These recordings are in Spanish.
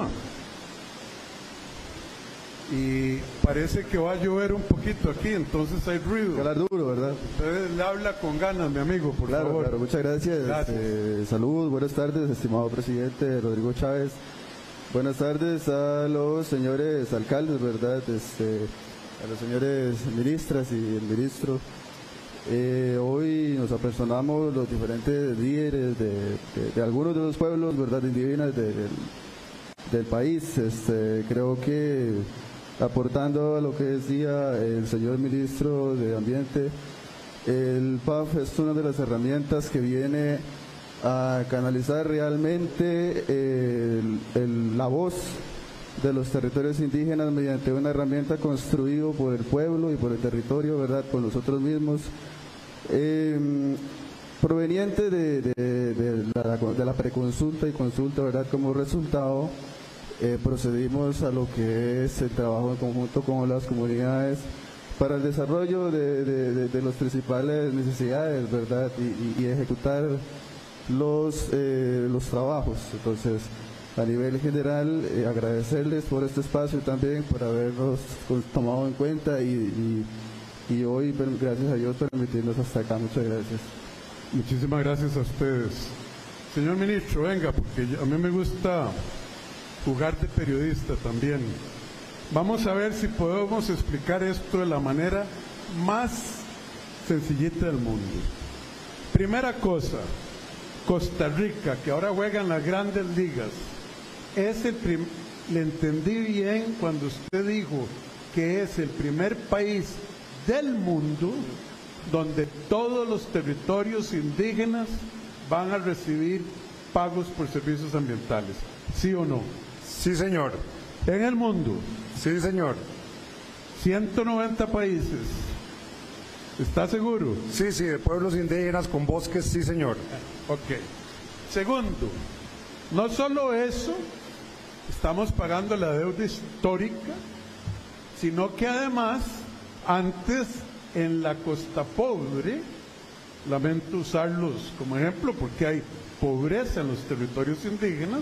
tema. Y parece que va a llover un poquito aquí, entonces hay ruido. Calar duro, ¿verdad? Entonces le habla con ganas, mi amigo, por favor. Claro, muchas gracias. Gracias. Salud, buenas tardes, estimado presidente Rodrigo Chávez. Buenas tardes a los señores alcaldes, ¿verdad? A los señores ministras y el ministro. Hoy nos apersonamos los diferentes líderes de algunos de los pueblos, ¿verdad?, indígenas del país. Creo que aportando a lo que decía el señor ministro de Ambiente, el PAF es una de las herramientas que viene a canalizar realmente la voz de los territorios indígenas mediante una herramienta construida por el pueblo y por el territorio, ¿verdad?, por nosotros mismos, proveniente de la preconsulta y consulta, ¿verdad? Como resultado, procedimos a lo que es el trabajo en conjunto con las comunidades para el desarrollo de las principales necesidades, ¿verdad?, y ejecutar los trabajos. Entonces, a nivel general, agradecerles por este espacio también, por habernos tomado en cuenta y hoy, gracias a Dios, permitirnos hasta acá. Muchas gracias. Muchísimas gracias a ustedes. Señor ministro, venga, porque a mí me gusta jugar de periodista también. Vamos a ver si podemos explicar esto de la manera más sencillita del mundo. Primera cosa, Costa Rica, que ahora juega en las grandes ligas, le entendí bien cuando usted dijo que es el primer país del mundo donde todos los territorios indígenas van a recibir pagos por servicios ambientales. ¿Sí o no? Sí, señor. En el mundo. Sí, señor. 190 países. ¿Está seguro? Sí, de pueblos indígenas con bosques, sí, señor. Ok. Segundo, no solo eso, estamos pagando la deuda histórica, sino que además, antes en la Costa Pobre, lamento usarlos como ejemplo porque hay pobreza en los territorios indígenas,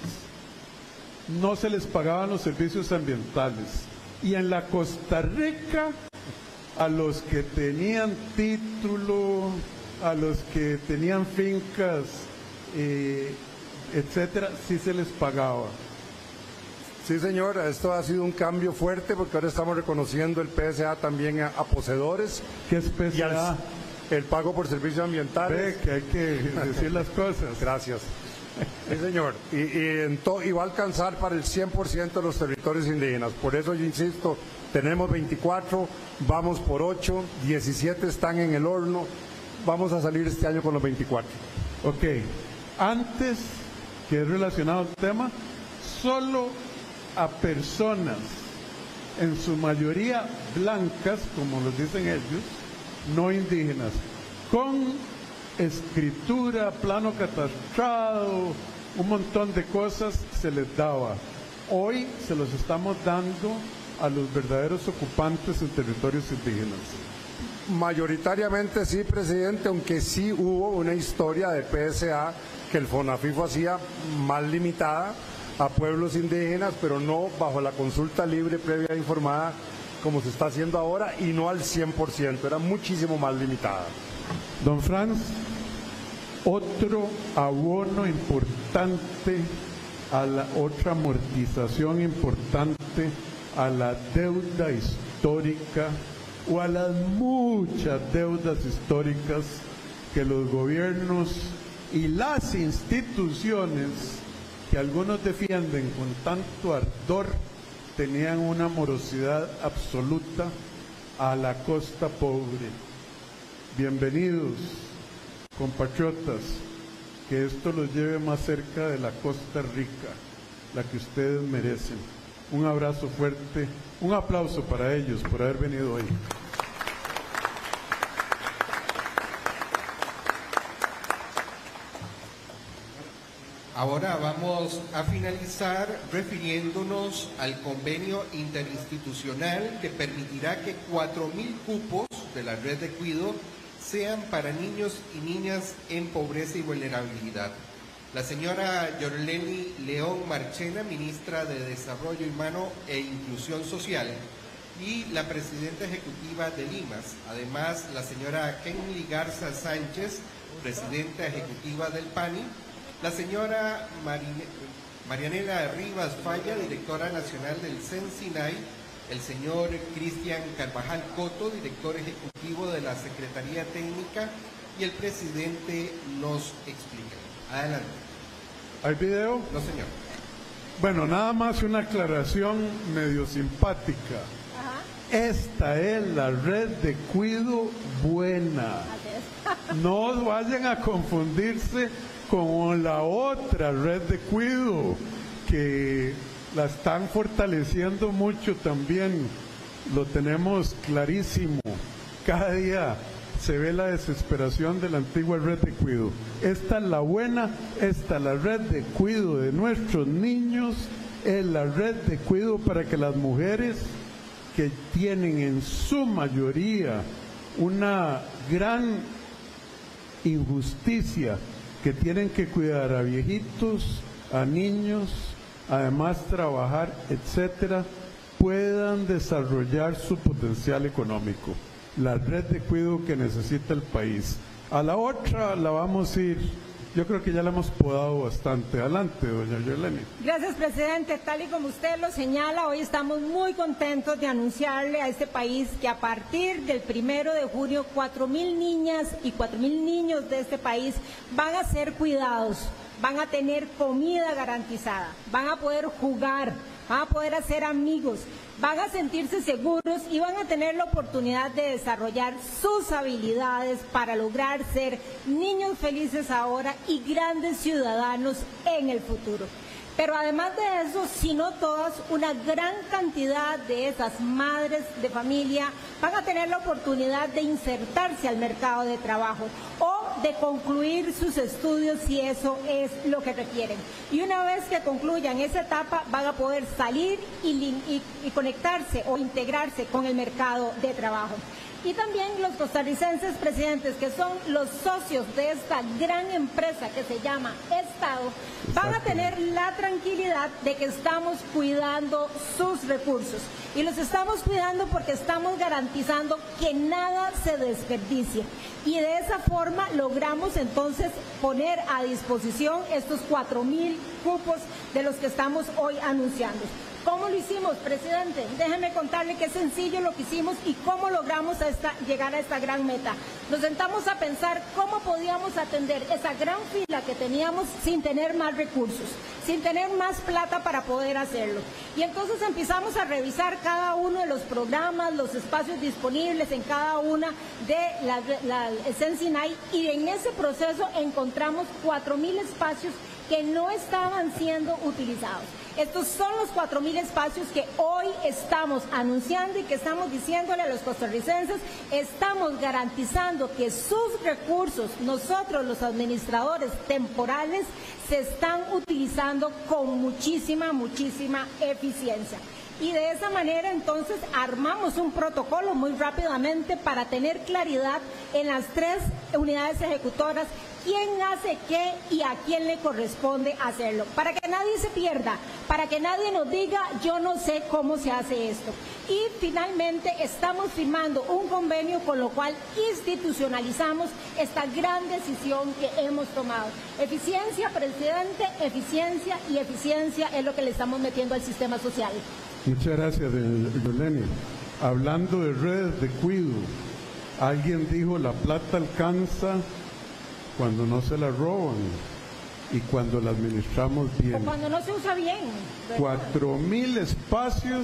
no se les pagaban los servicios ambientales. Y en la Costa Rica, a los que tenían título, a los que tenían fincas, etcétera, sí se les pagaba. Sí, señor, esto ha sido un cambio fuerte porque ahora estamos reconociendo el PSA también a poseedores. ¿Qué es PSA? El pago por servicios ambientales. Ve que hay que decir las cosas. Gracias. Sí, señor. Y va a alcanzar para el 100% de los territorios indígenas. Por eso yo insisto, tenemos 24, vamos por 8, 17 están en el horno. Vamos a salir este año con los 24. Ok. Antes, que es relacionado al tema, solo a personas, en su mayoría blancas, como los dicen ellos, no indígenas, con escritura, plano catastrado, un montón de cosas se les daba. Hoy se los estamos dando a los verdaderos ocupantes en territorios indígenas. Mayoritariamente sí, presidente, aunque sí hubo una historia de PSA que el FONAFIFO hacía más limitada a pueblos indígenas, pero no bajo la consulta libre previa e informada como se está haciendo ahora y no al 100%, era muchísimo más limitada. Don Franz, otro abono importante a la otra amortización importante a la deuda histórica o a las muchas deudas históricas que los gobiernos y las instituciones que algunos defienden con tanto ardor tenían una morosidad absoluta a la costa pobre. Bienvenidos, compatriotas, que esto los lleve más cerca de la Costa Rica, la que ustedes merecen. Un abrazo fuerte, un aplauso para ellos por haber venido hoy. Ahora vamos a finalizar refiriéndonos al convenio interinstitucional que permitirá que 4.000 cupos de la red de cuidado sean para niños y niñas en pobreza y vulnerabilidad. la señora Yorleni León Marchena, ministra de Desarrollo Humano e Inclusión Social, y la presidenta ejecutiva de Limas. Además, la señora Kenly Garza Sánchez, presidenta ejecutiva del PANI, la señora Marianela Rivas Falla, directora nacional del CENSINAI, el señor Cristian Carvajal Coto, director ejecutivo de la Secretaría Técnica, y el presidente nos explica. Adelante. ¿Hay video? No, señor. Bueno, nada más una aclaración medio simpática. Esta es la red de cuido buena. No vayan a confundirse con la otra red de cuido, que la están fortaleciendo mucho también. Lo tenemos clarísimo. Cada día se ve la desesperación de la antigua red de cuido. Esta es la buena, esta es la red de cuido de nuestros niños, es la red de cuido para que las mujeres que tienen en su mayoría una gran injusticia, que tienen que cuidar a viejitos, a niños, además trabajar, etcétera, puedan desarrollar su potencial económico. La red de cuidado que necesita el país. A la otra la vamos a ir, yo creo que ya la hemos podado bastante. Adelante, doña Yorleni. Gracias, presidente. Tal y como usted lo señala, hoy estamos muy contentos de anunciarle a este país que a partir del 1 de junio, 4.000 niñas y 4.000 niños de este país van a ser cuidados, van a tener comida garantizada, van a poder jugar, van a poder hacer amigos, van a sentirse seguros y van a tener la oportunidad de desarrollar sus habilidades para lograr ser niños felices ahora y grandes ciudadanos en el futuro. Pero además de eso, si no todas, una gran cantidad de esas madres de familia van a tener la oportunidad de insertarse al mercado de trabajo o de concluir sus estudios si eso es lo que requieren. Y una vez que concluyan esa etapa, van a poder salir y conectarse o integrarse con el mercado de trabajo. Y también los costarricenses, presidentes, que son los socios de esta gran empresa que se llama Estado, van a tener la tranquilidad de que estamos cuidando sus recursos. Y los estamos cuidando porque estamos garantizando que nada se desperdicie. Y de esa forma logramos entonces poner a disposición estos 4.000 cupos de los que estamos hoy anunciando. ¿Cómo lo hicimos, presidente? Déjeme contarle qué sencillo lo que hicimos y cómo logramos llegar a esta gran meta. Nos sentamos a pensar cómo podíamos atender esa gran fila que teníamos sin tener más recursos, sin tener más plata para poder hacerlo. Y entonces empezamos a revisar cada uno de los programas, los espacios disponibles en cada una de la CENSINAI, y en ese proceso encontramos 4.000 espacios que no estaban siendo utilizados. Estos son los 4.000 espacios que hoy estamos anunciando y que estamos diciéndole a los costarricenses, estamos garantizando que sus recursos, nosotros los administradores temporales, se están utilizando con muchísima eficiencia. Y de esa manera entonces armamos un protocolo muy rápidamente para tener claridad en las 3 unidades ejecutoras quién hace qué y a quién le corresponde hacerlo, para que nadie se pierda, para que nadie nos diga yo no sé cómo se hace esto. Y finalmente estamos firmando un convenio con lo cual institucionalizamos esta gran decisión que hemos tomado. Eficiencia, presidente, eficiencia y eficiencia es lo que le estamos metiendo al sistema social. Muchas gracias, Yorleni. Hablando de redes de cuido, alguien dijo la plata alcanza cuando no se la roban y cuando la administramos bien. O cuando no se usa bien. 4.000 espacios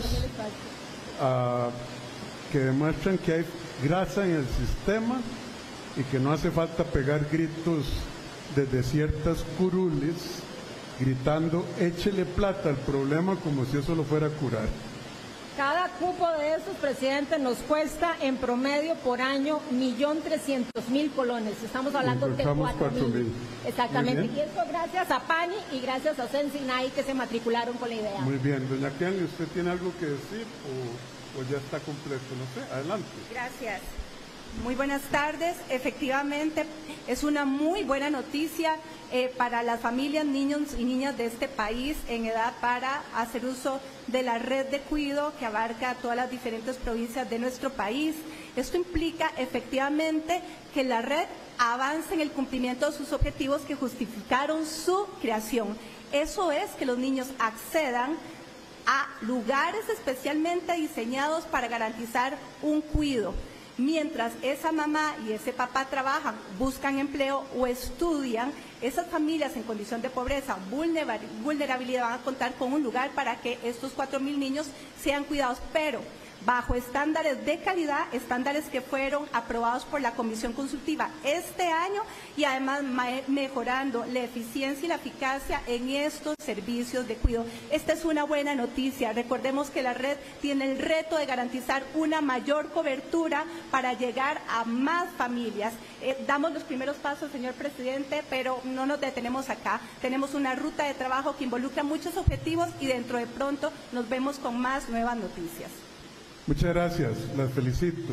que demuestran que hay grasa en el sistema y que no hace falta pegar gritos desde ciertas curules gritando échele plata al problema como si eso lo fuera a curar. Cada cupo de esos, presidente, nos cuesta en promedio por año 1.300.000 colones. Estamos hablando de 4.000. Exactamente. Y esto gracias a PANI y gracias a CENSINAI que se matricularon con la idea. Muy bien. Doña Kenly, ¿usted tiene algo que decir o ya está completo? No sé. Adelante. Gracias. Muy buenas tardes. Efectivamente, es una muy buena noticia para las familias, niños y niñas de este país en edad para hacer uso de la red de cuidado que abarca todas las diferentes provincias de nuestro país. Esto implica efectivamente que la red avance en el cumplimiento de sus objetivos que justificaron su creación. Eso es que los niños accedan a lugares especialmente diseñados para garantizar un cuidado. Mientras esa mamá y ese papá trabajan, buscan empleo o estudian, esas familias en condición de pobreza, vulnerabilidad van a contar con un lugar para que estos 4.000 niños sean cuidados, pero bajo estándares de calidad, estándares que fueron aprobados por la Comisión Consultiva este año y además mejorando la eficiencia y la eficacia en estos servicios de cuidado. Esta es una buena noticia. Recordemos que la red tiene el reto de garantizar una mayor cobertura para llegar a más familias. Damos los primeros pasos, señor presidente, pero no nos detenemos acá. Tenemos una ruta de trabajo que involucra muchos objetivos y dentro de pronto nos vemos con más nuevas noticias. Muchas gracias, las felicito.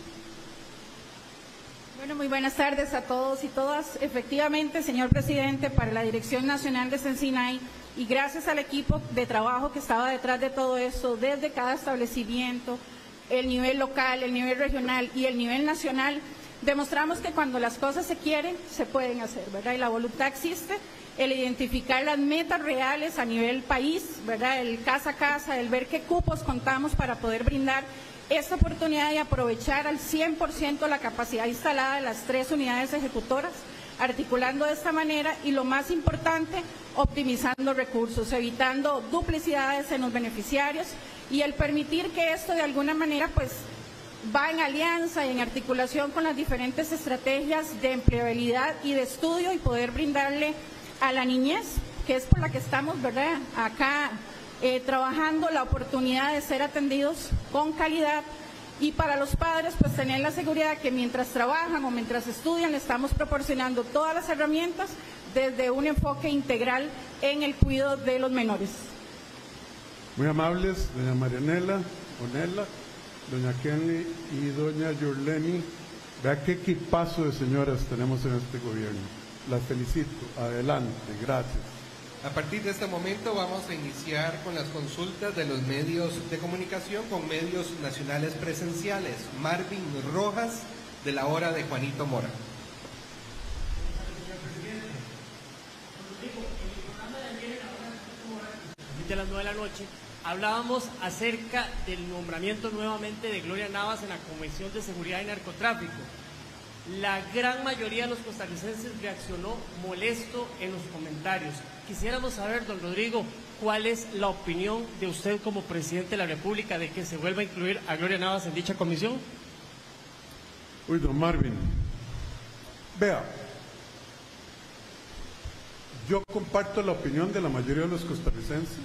Bueno, muy buenas tardes a todos y todas. Efectivamente, señor presidente, para la Dirección Nacional de Sensinay y gracias al equipo de trabajo que estaba detrás de todo esto, desde cada establecimiento, el nivel local, el nivel regional y el nivel nacional, demostramos que cuando las cosas se quieren, se pueden hacer, ¿verdad? Y la voluntad existe, el identificar las metas reales a nivel país, ¿verdad? El casa a casa, el ver qué cupos contamos para poder brindar esta oportunidad y aprovechar al 100% la capacidad instalada de las 3 unidades ejecutoras, articulando de esta manera y lo más importante, optimizando recursos, evitando duplicidades en los beneficiarios y el permitir que esto de alguna manera pues va en alianza y en articulación con las diferentes estrategias de empleabilidad y de estudio y poder brindarle a la niñez, que es por la que estamos, ¿verdad?, acá trabajando, la oportunidad de ser atendidos con calidad y para los padres pues tener la seguridad que mientras trabajan o mientras estudian le estamos proporcionando todas las herramientas desde un enfoque integral en el cuidado de los menores. Muy amables, doña Marianela, Onela, doña Kenly y doña Yurleni. Vea qué equipazo de señoras tenemos en este gobierno. Las felicito. Adelante, gracias. A partir de este momento vamos a iniciar con las consultas de los medios de comunicación con medios nacionales presenciales. Marvin Rojas, de La Hora de Juanito Mora. De las 9 de la noche, hablábamos acerca del nombramiento nuevamente de Gloria Navas en la Comisión de Seguridad y Narcotráfico. La gran mayoría de los costarricenses reaccionó molesto en los comentarios. Quisiéramos saber, don Rodrigo, cuál es la opinión de usted como presidente de la República de que se vuelva a incluir a Gloria Navas en dicha comisión. Uy, don Marvin, vea, yo comparto la opinión de la mayoría de los costarricenses.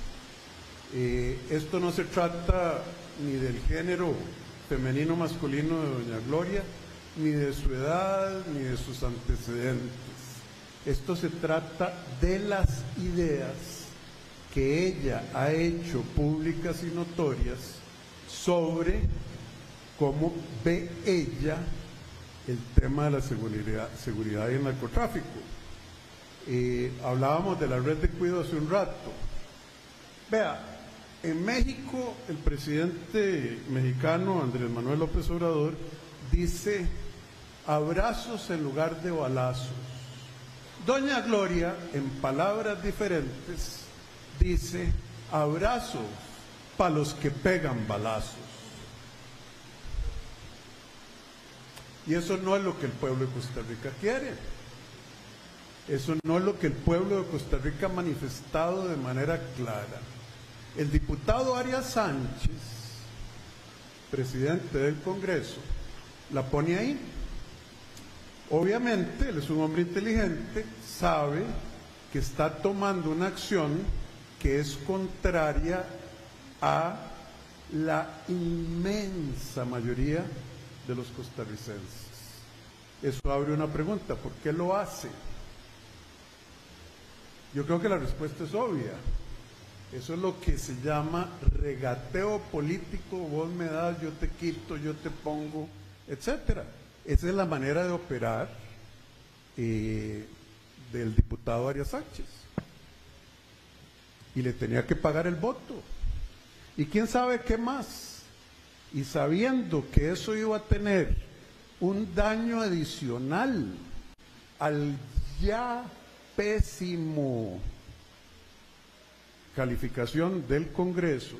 Esto no se trata ni del género femenino masculino de doña Gloria, ni de su edad, ni de sus antecedentes. Esto se trata de las ideas que ella ha hecho públicas y notorias sobre cómo ve ella el tema de la seguridad y el narcotráfico. Hablábamos de la red de cuidado hace un rato. Vea, en México el presidente mexicano Andrés Manuel López Obrador dice abrazos en lugar de balazos. Doña Gloria, en palabras diferentes, dice abrazos para los que pegan balazos. Y eso no es lo que el pueblo de Costa Rica quiere. Eso no es lo que el pueblo de Costa Rica ha manifestado de manera clara. El diputado Arias Sánchez, presidente del Congreso, la pone ahí. Obviamente, él es un hombre inteligente, sabe que está tomando una acción que es contraria a la inmensa mayoría de los costarricenses. Eso abre una pregunta, ¿por qué lo hace? Yo creo que la respuesta es obvia. Eso es lo que se llama regateo político, vos me das, yo te quito, yo te pongo, etcétera. Esa es la manera de operar del diputado Arias Sánchez. Y le tenía que pagar el voto. Y quién sabe qué más. Y sabiendo que eso iba a tener un daño adicional al ya pésimo calificación del Congreso,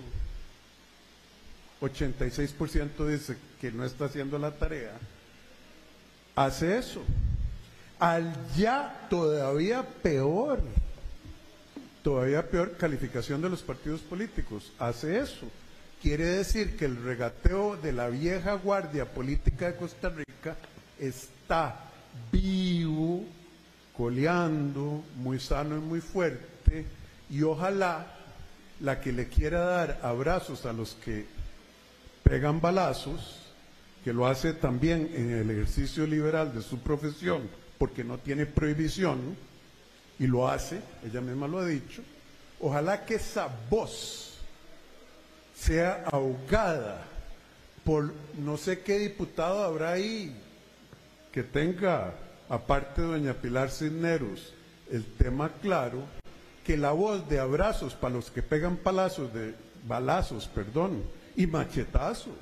86% dice que no está haciendo la tarea, hace eso. Al ya todavía peor calificación de los partidos políticos, hace eso. Quiere decir que el regateo de la vieja guardia política de Costa Rica está vivo, coleando, muy sano y muy fuerte, y ojalá la que le quiera dar abrazos a los que pegan balazos, que lo hace también en el ejercicio liberal de su profesión, porque no tiene prohibición, y lo hace, ella misma lo ha dicho, ojalá que esa voz sea ahogada por no sé qué diputado habrá ahí que tenga, aparte de doña Pilar Cisneros, el tema claro, que la voz de abrazos para los que pegan balazos y machetazos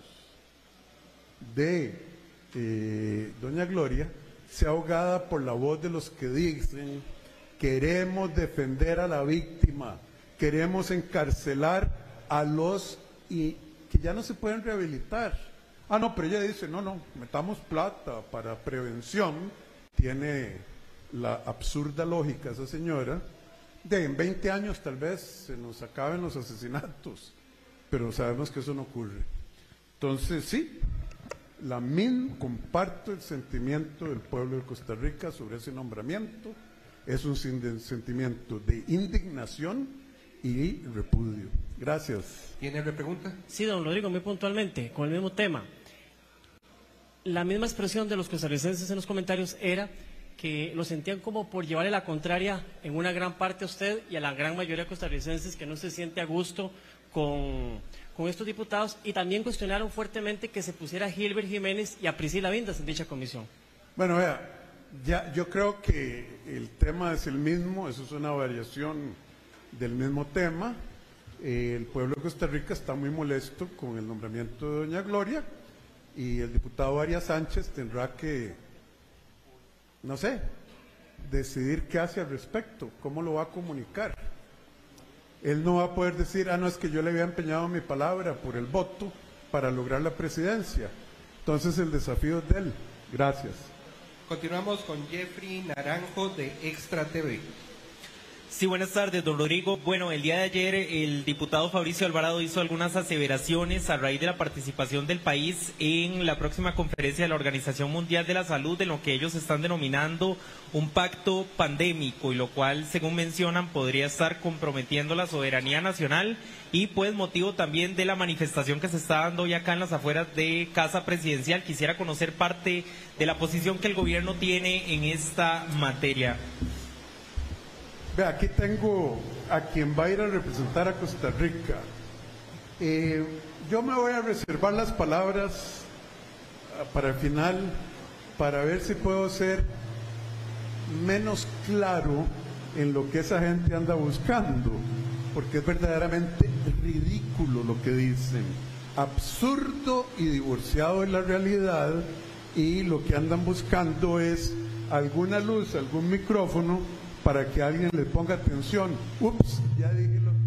de doña Gloria sea ahogada por la voz de los que dicen: queremos defender a la víctima, queremos encarcelar a los y que ya no se pueden rehabilitar. Ah, no, pero ella dice, no, metamos plata para prevención. Tiene la absurda lógica esa señora de en 20 años tal vez se nos acaben los asesinatos, pero sabemos que eso no ocurre. Entonces sí, comparto el sentimiento del pueblo de Costa Rica sobre ese nombramiento. Es un sentimiento de indignación y repudio. Gracias. ¿Tiene repregunta? Sí, don Rodrigo, muy puntualmente, con el mismo tema. La misma expresión de los costarricenses en los comentarios era que lo sentían como por llevarle la contraria en una gran parte a usted y a la gran mayoría de costarricenses, que no se siente a gusto con estos diputados, y también cuestionaron fuertemente que se pusiera a Gilbert Jiménez y a Priscila Vindas en dicha comisión. Bueno, vea, ya yo creo que el tema es el mismo, eso es una variación del mismo tema. El pueblo de Costa Rica está muy molesto con el nombramiento de doña Gloria, y el diputado Arias Sánchez tendrá que, no sé, decidir qué hace al respecto, cómo lo va a comunicar. Él no va a poder decir, no, es que yo le había empeñado mi palabra por el voto para lograr la presidencia. Entonces el desafío es de él. Gracias. Continuamos con Jeffrey Naranjo de Extra TV. Sí, buenas tardes, don Rodrigo. Bueno, el día de ayer el diputado Fabricio Alvarado hizo algunas aseveraciones a raíz de la participación del país en la próxima conferencia de la Organización Mundial de la Salud, en lo que ellos están denominando un pacto pandémico, y lo cual, según mencionan, podría estar comprometiendo la soberanía nacional, y pues motivo también de la manifestación que se está dando hoy acá en las afueras de Casa Presidencial. Quisiera conocer parte de la posición que el gobierno tiene en esta materia. Aquí tengo a quien va a ir a representar a Costa Rica. Yo me voy a reservar las palabras para el final, para ver si puedo ser menos claro en lo que esa gente anda buscando, porque es verdaderamente ridículo lo que dicen, absurdo y divorciado de la realidad, y lo que andan buscando es alguna luz, algún micrófono para que alguien le ponga atención. Ups, ya dije lo...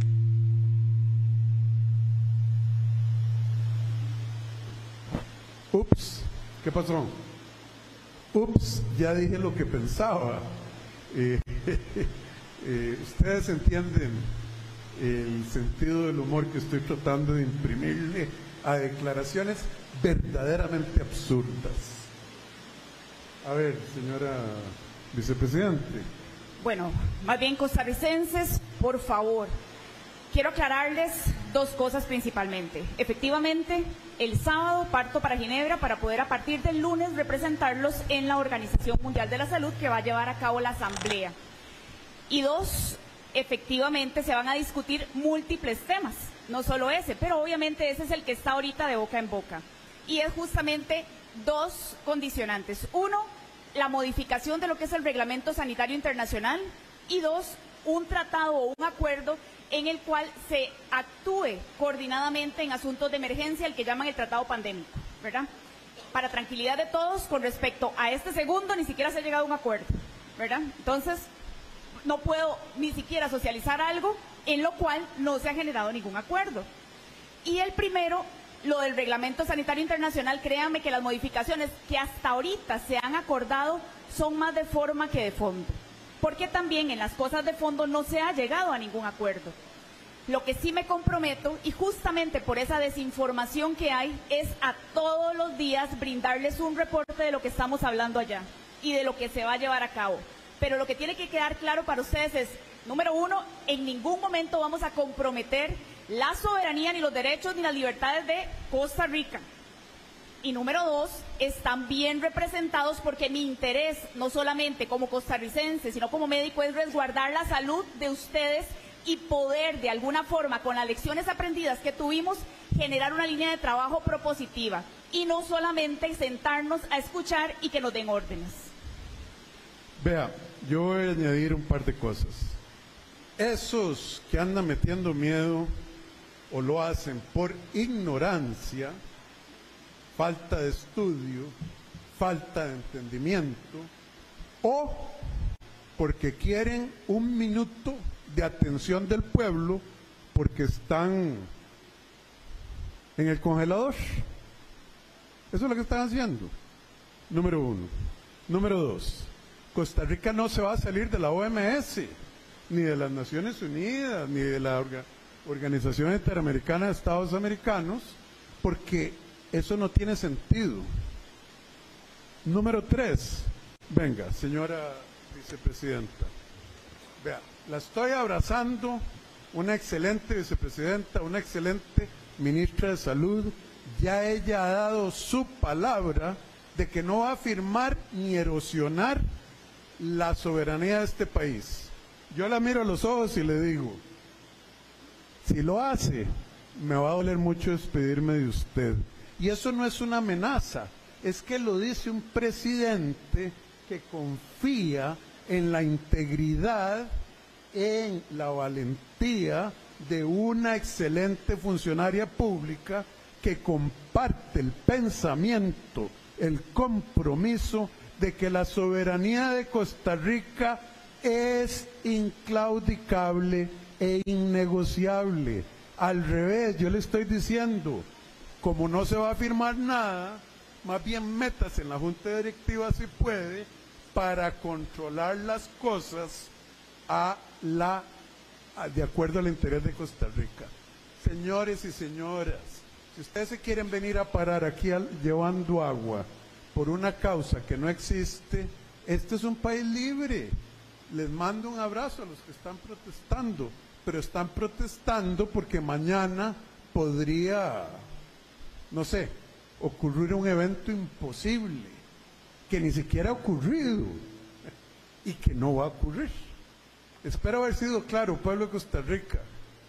Ups, ¿qué pasó? Ups, ya dije lo que pensaba. Ustedes entienden el sentido del humor que estoy tratando de imprimirle a declaraciones verdaderamente absurdas. A ver, señora vicepresidente. Bueno, más bien costarricenses, por favor, quiero aclararles dos cosas principalmente. Efectivamente, el sábado parto para Ginebra para poder a partir del lunes representarlos en la Organización Mundial de la Salud, que va a llevar a cabo la asamblea. Y dos, efectivamente se van a discutir múltiples temas, no solo ese, pero obviamente ese es el que está ahorita de boca en boca. y es justamente dos condicionantes. Uno, la modificación de lo que es el Reglamento Sanitario Internacional, y dos, un tratado o un acuerdo en el cual se actúe coordinadamente en asuntos de emergencia, el que llaman el tratado pandémico, ¿verdad? Para tranquilidad de todos, con respecto a este segundo, ni siquiera se ha llegado a un acuerdo, ¿verdad? Entonces, no puedo ni siquiera socializar algo en lo cual no se ha generado ningún acuerdo. Y el primero, lo del Reglamento Sanitario Internacional, créanme que las modificaciones que hasta ahorita se han acordado son más de forma que de fondo, porque también en las cosas de fondo no se ha llegado a ningún acuerdo. Lo que sí me comprometo, y justamente por esa desinformación que hay, es a todos los días brindarles un reporte de lo que estamos hablando allá y de lo que se va a llevar a cabo. Pero lo que tiene que quedar claro para ustedes es, número uno, en ningún momento vamos a comprometer la soberanía, ni los derechos, ni las libertades de Costa Rica. Y número dos, están bien representados, porque mi interés, no solamente como costarricense, sino como médico, es resguardar la salud de ustedes y poder, de alguna forma, con las lecciones aprendidas que tuvimos, generar una línea de trabajo propositiva. Y no solamente sentarnos a escuchar y que nos den órdenes. Vea, yo voy a añadir un par de cosas. Esos que andan metiendo miedo o lo hacen por ignorancia, falta de estudio, falta de entendimiento, o porque quieren un minuto de atención del pueblo porque están en el congelador. Eso es lo que están haciendo. Número uno. Número dos, Costa Rica no se va a salir de la OMS, ni de las Naciones Unidas, ni de la Organización Interamericana de Estados Americanos, porque eso no tiene sentido. Número tres, venga, señora vicepresidenta, vea, la estoy abrazando, una excelente vicepresidenta, una excelente ministra de Salud. Ya ella ha dado su palabra de que no va a firmar ni erosionar la soberanía de este país. Yo la miro a los ojos y le digo, si lo hace, me va a doler mucho despedirme de usted. Y eso no es una amenaza, es que lo dice un presidente que confía en la integridad, en la valentía de una excelente funcionaria pública que comparte el pensamiento, el compromiso de que la soberanía de Costa Rica es inclaudicable e innegociable. Al revés, yo le estoy diciendo, como no se va a firmar nada, más bien métase en la Junta Directiva si puede, para controlar las cosas de acuerdo al interés de Costa Rica. Señores y señoras, si ustedes se quieren venir a parar aquí llevando agua por una causa que no existe, este es un país libre. Les mando un abrazo a los que están protestando, pero están protestando porque mañana podría, no sé, ocurrir un evento imposible, que ni siquiera ha ocurrido y que no va a ocurrir. Espero haber sido claro, pueblo de Costa Rica.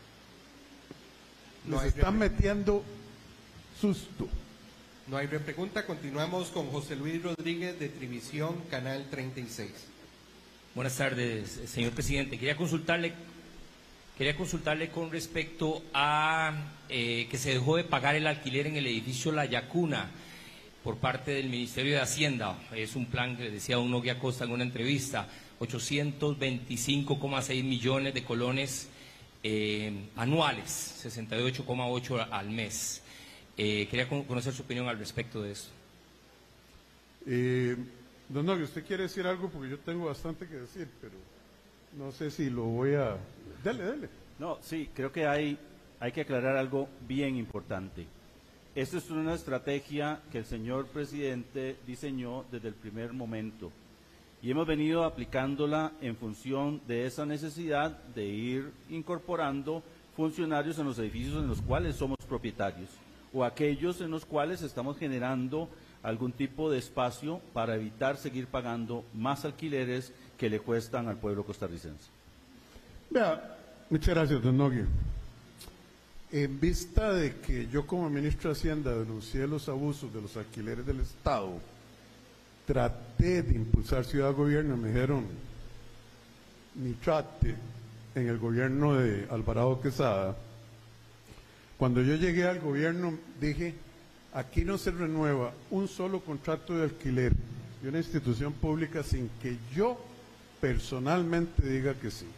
Nos están metiendo susto. No hay repregunta. Continuamos con José Luis Rodríguez de Trivisión, Canal 36. Buenas tardes, señor presidente. Quería consultarle con respecto a que se dejó de pagar el alquiler en el edificio La Yacuna por parte del Ministerio de Hacienda. Es un plan que le decía don Nogui Acosta en una entrevista, 825,6 millones de colones anuales, 68,8 al mes. Quería conocer su opinión al respecto de eso. Don Nogui, usted quiere decir algo porque yo tengo bastante que decir, pero no sé si lo voy a... Dele. No, sí, creo que hay que aclarar algo bien importante. Esta es una estrategia que el señor presidente diseñó desde el primer momento y hemos venido aplicándola en función de esa necesidad de ir incorporando funcionarios en los edificios en los cuales somos propietarios o aquellos en los cuales estamos generando algún tipo de espacio para evitar seguir pagando más alquileres que le cuestan al pueblo costarricense. Vea, muchas gracias, don Nogui. En vista de que yo como ministro de Hacienda denuncié los abusos de los alquileres del Estado, traté de impulsar Ciudad Gobierno, me dijeron, ni trate, en el gobierno de Alvarado Quesada. Cuando yo llegué al gobierno dije, aquí no se renueva un solo contrato de alquiler de una institución pública sin que yo personalmente diga que sí.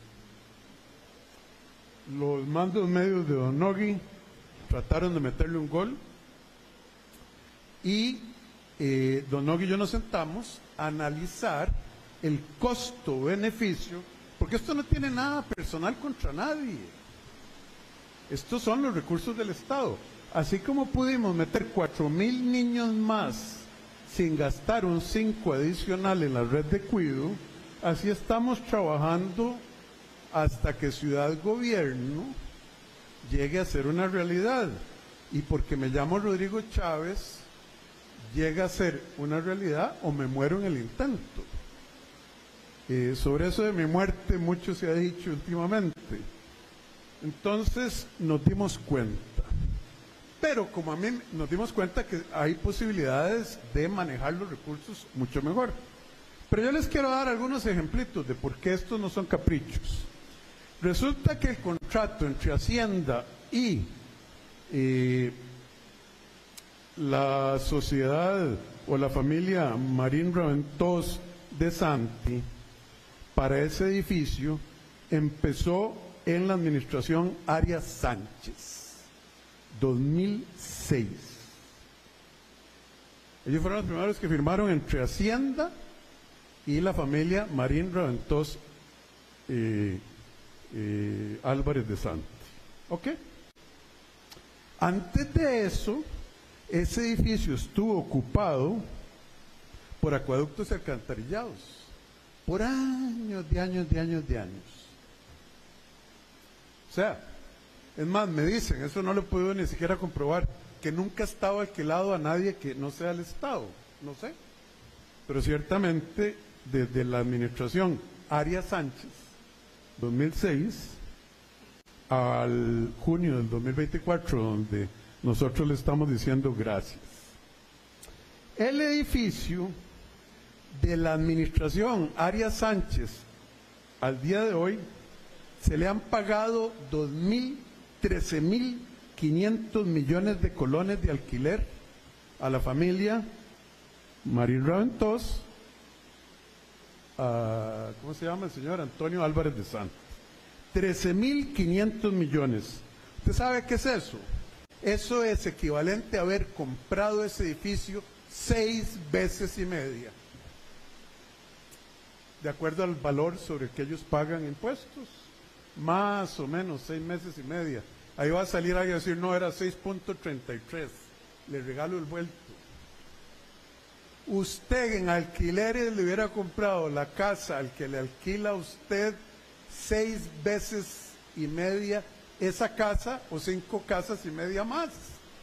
Los mandos medios de Don Nogui trataron de meterle un gol y Don Nogui y yo nos sentamos a analizar el costo-beneficio, porque esto no tiene nada personal contra nadie. Estos son los recursos del Estado. Así como pudimos meter 4,000 niños más sin gastar un 5 adicional en la red de cuidado, así estamos trabajando hasta que Ciudad Gobierno llegue a ser una realidad. Y porque me llamo Rodrigo Chávez, llega a ser una realidad o me muero en el intento. Sobre eso de mi muerte mucho se ha dicho últimamente. Entonces nos dimos cuenta. Pero como a mí nos dimos cuenta que hay posibilidades de manejar los recursos mucho mejor. Pero yo les quiero dar algunos ejemplitos de por qué estos no son caprichos. Resulta que el contrato entre Hacienda y la sociedad o la familia Marín Raventós de Santi para ese edificio empezó en la administración Arias Sánchez, 2006. Ellos fueron los primeros que firmaron entre Hacienda y la familia Marín Raventós Álvarez de Santi. ¿Ok? Antes de eso, ese edificio estuvo ocupado por acueductos y alcantarillados por años. O sea, es más, me dicen, eso no lo puedo ni siquiera comprobar, que nunca ha estado alquilado a nadie que no sea el Estado, no sé. Pero ciertamente, desde la administración Arias Sánchez, 2006, al junio del 2024, donde nosotros le estamos diciendo gracias. El edificio de la administración Arias Sánchez, al día de hoy, se le han pagado 13.500 millones de colones de alquiler a la familia Marín Raventós, ¿cómo se llama el señor? Antonio Álvarez de Santos. 13.500 millones. ¿Usted sabe qué es eso? Eso es equivalente a haber comprado ese edificio 6 veces y media, de acuerdo al valor sobre el que ellos pagan impuestos. Más o menos 6 meses y media. Ahí va a salir alguien a decir, no, era 6.33, le regalo el vuelto. Usted en alquileres le hubiera comprado la casa al que le alquila a usted 6 veces y media esa casa o 5 casas y media más.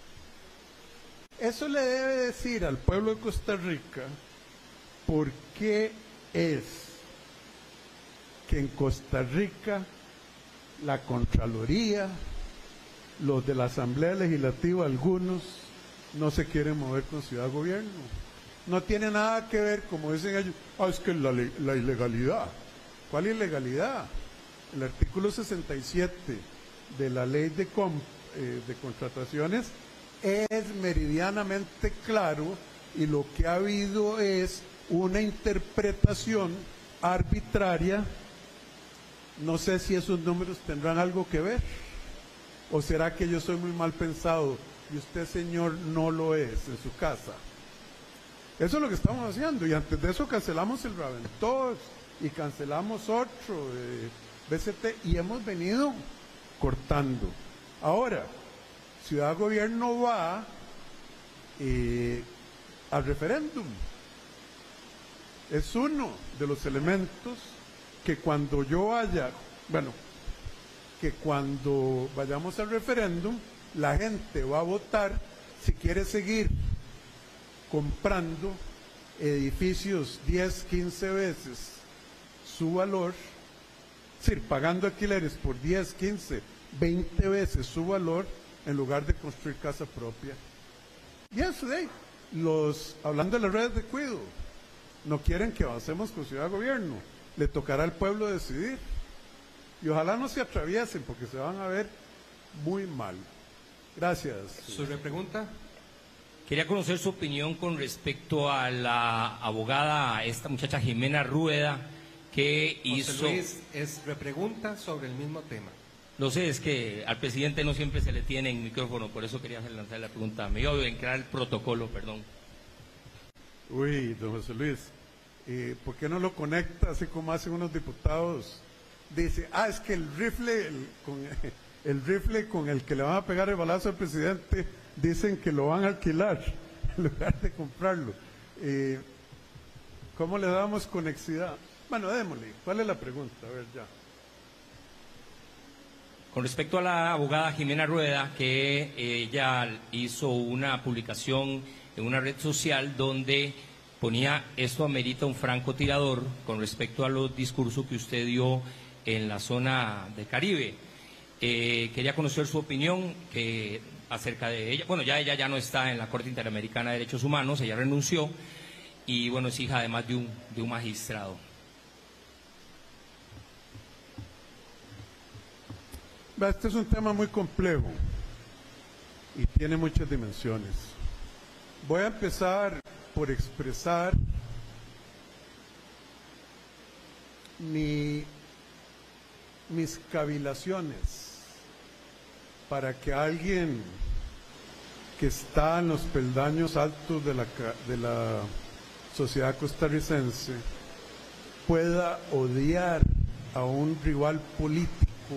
Eso le debe decir al pueblo de Costa Rica por qué es que en Costa Rica la Contraloría, los de la Asamblea Legislativa, algunos, no se quieren mover con Ciudad Gobierno. No tiene nada que ver, como dicen ellos, es que la ilegalidad. ¿Cuál ilegalidad? El artículo 67 de la ley de contrataciones es meridianamente claro, y lo que ha habido es una interpretación arbitraria. No sé si esos números tendrán algo que ver, o será que yo soy muy mal pensado y usted, señor, no lo es en su casa. Eso es lo que estamos haciendo, y antes de eso cancelamos el Raventós y cancelamos otro BCT y hemos venido cortando. Ahora, Ciudad Gobierno va al referéndum. Es uno de los elementos que cuando yo vaya, que cuando vayamos al referéndum, la gente va a votar si quiere seguir comprando edificios 10, 15 veces su valor, es decir, pagando alquileres por 10, 15 20 veces su valor en lugar de construir casa propia. Y eso de hablando de las redes de cuidado, no quieren que avancemos con Ciudad Gobierno, le tocará al pueblo decidir. Y ojalá no se atraviesen porque se van a ver muy mal. Gracias. ¿Su repregunta? Quería conocer su opinión con respecto a la abogada, esta muchacha Jimena Rueda, que hizo... José Luis, es repregunta sobre el mismo tema. No sé, es que al presidente no siempre se le tiene en micrófono, por eso quería lanzar la pregunta. Me iba a entrar el protocolo, perdón. Uy, don José Luis, ¿por qué no lo conecta así como hacen unos diputados? Dice, es que el rifle con el que le van a pegar el balazo al presidente, dicen que lo van a alquilar en lugar de comprarlo. ¿Cómo le damos conexidad? Bueno, démosle. ¿Cuál es la pregunta? A ver, ya. Con respecto a la abogada Jimena Rueda, que ella hizo una publicación en una red social donde ponía esto amerita un francotirador con respecto a los discursos que usted dio en la zona del Caribe. Quería conocer su opinión acerca de ella. Bueno, ella ya no está en la Corte Interamericana de Derechos Humanos, ella renunció y bueno, es hija además de un magistrado. Este es un tema muy complejo y tiene muchas dimensiones. Voy a empezar por expresar mis cavilaciones para que alguien que está en los peldaños altos de la sociedad costarricense pueda odiar a un rival político,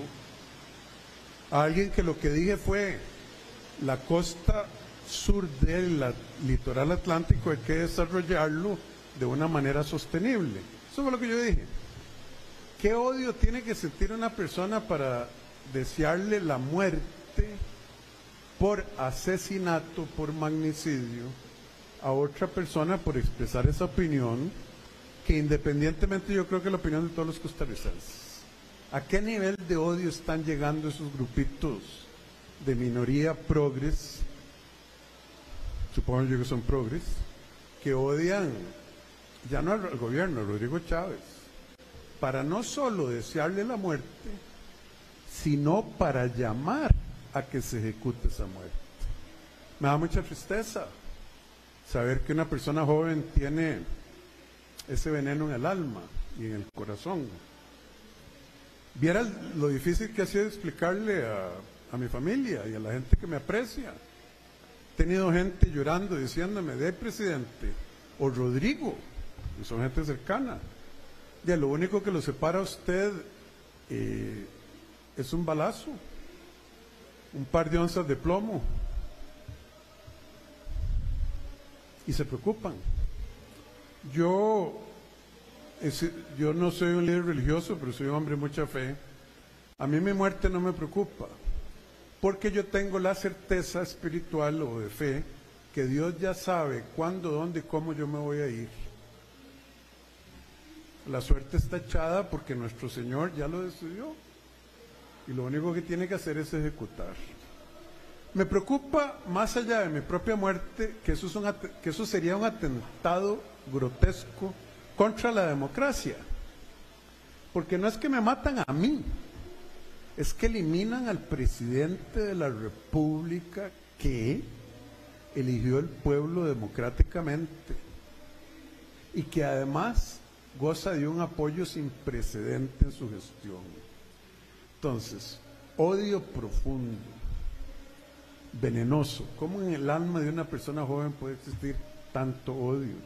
a alguien que lo que dije fue la costa sur del litoral atlántico hay que desarrollarlo de una manera sostenible. Eso fue lo que yo dije. ¿Qué odio tiene que sentir una persona para desearle la muerte por asesinato, por magnicidio a otra persona por expresar esa opinión, que independientemente yo creo que es la opinión de todos los costarricenses? ¿A qué nivel de odio están llegando esos grupitos de minoría progres, supongo yo que son progres, que odian ya no al gobierno, a Rodrigo Chávez, para no solo desearle la muerte, sino para llamar a que se ejecute esa muerte? Me da mucha tristeza saber que una persona joven tiene ese veneno en el alma y en el corazón. Viera lo difícil que ha sido explicarle a mi familia y a la gente que me aprecia. He tenido gente llorando diciéndome, de presidente, o Rodrigo, que son gente cercana, ya lo único que lo separa a usted es un balazo, un par de onzas de plomo, y se preocupan. Yo no soy un líder religioso, pero soy un hombre de mucha fe. A mí mi muerte no me preocupa, porque yo tengo la certeza espiritual o de fe que Dios ya sabe cuándo, dónde y cómo yo me voy a ir. La suerte está echada porque nuestro Señor ya lo decidió y lo único que tiene que hacer es ejecutar. Me preocupa, más allá de mi propia muerte, que eso sería un atentado grotesco contra la democracia, porque no es que me matan a mí, es que eliminan al presidente de la República que eligió el pueblo democráticamente y que además goza de un apoyo sin precedente en su gestión. Entonces, odio profundo, venenoso. ¿Cómo en el alma de una persona joven puede existir tanto odio?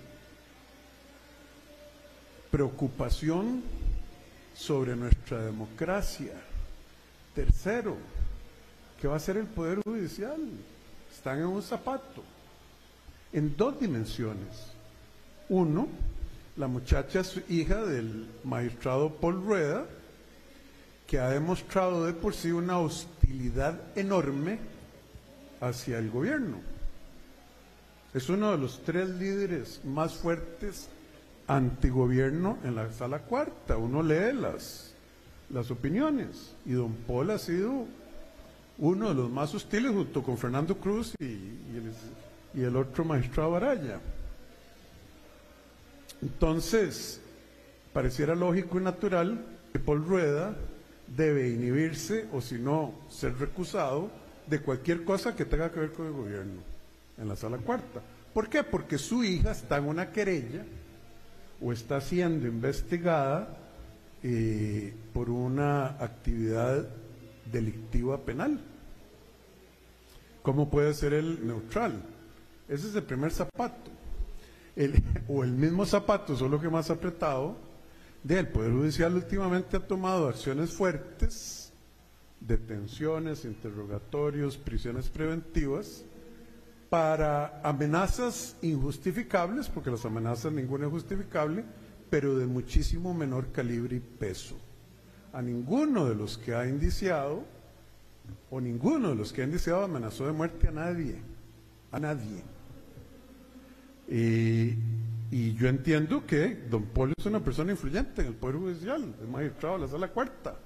Preocupación sobre nuestra democracia. Tercero, ¿qué va a hacer el Poder Judicial? Están en un zapato, en dos dimensiones. Uno, la muchacha es hija del magistrado Paul Rueda, que ha demostrado de por sí una hostilidad enorme hacia el gobierno. Es uno de los 3 líderes más fuertes antigobierno en la sala cuarta. Uno lee las opiniones y don Paul ha sido uno de los más hostiles junto con Fernando Cruz y el otro magistrado Araya. Entonces, pareciera lógico y natural que Paul Rueda debe inhibirse o si no ser recusado de cualquier cosa que tenga que ver con el gobierno en la sala cuarta. ¿Por qué? Porque su hija está en una querella o está siendo investigada por una actividad delictiva penal. ¿Cómo puede ser él neutral? Ese es el primer zapato. O el mismo zapato, solo que más apretado. El Poder Judicial últimamente ha tomado acciones fuertes, detenciones, interrogatorios, prisiones preventivas, para amenazas injustificables, porque las amenazas ninguna es justificable, pero de muchísimo menor calibre y peso. A ninguno de los que ha indiciado, o ninguno de los que ha indiciado amenazó de muerte a nadie, a nadie. Y yo entiendo que don Paul es una persona influyente en el Poder Judicial, es magistrado de la Sala Cuarta.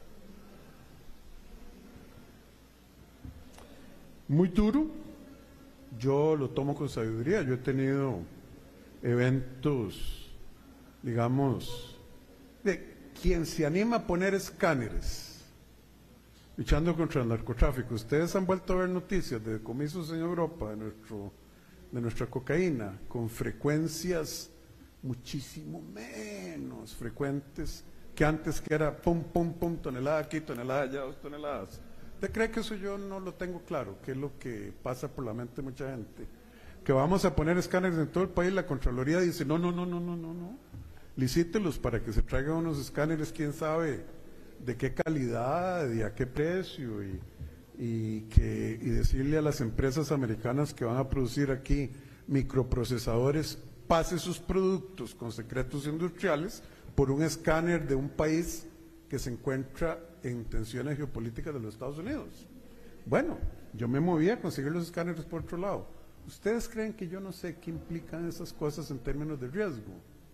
Muy duro, yo lo tomo con sabiduría. Yo he tenido eventos, digamos, de quien se anima a poner escáneres luchando contra el narcotráfico. Ustedes han vuelto a ver noticias de decomisos en Europa de nuestra cocaína con frecuencias muchísimo menos frecuentes que antes, que era pum, pum, pum, tonelada aquí, tonelada allá, 2 toneladas. ¿Usted cree que eso yo no lo tengo claro? ¿Qué es lo que pasa por la mente de mucha gente? Que vamos a poner escáneres en todo el país. La Contraloría dice, no, licítelos para que se traigan unos escáneres, quién sabe de qué calidad y a qué precio, y decirle a las empresas americanas que van a producir aquí microprocesadores, pase sus productos con secretos industriales por un escáner de un país que se encuentra en tensiones geopolíticas de los Estados Unidos. Bueno, yo me moví a conseguir los escáneres por otro lado. ¿Ustedes creen que yo no sé qué implican esas cosas en términos de riesgo?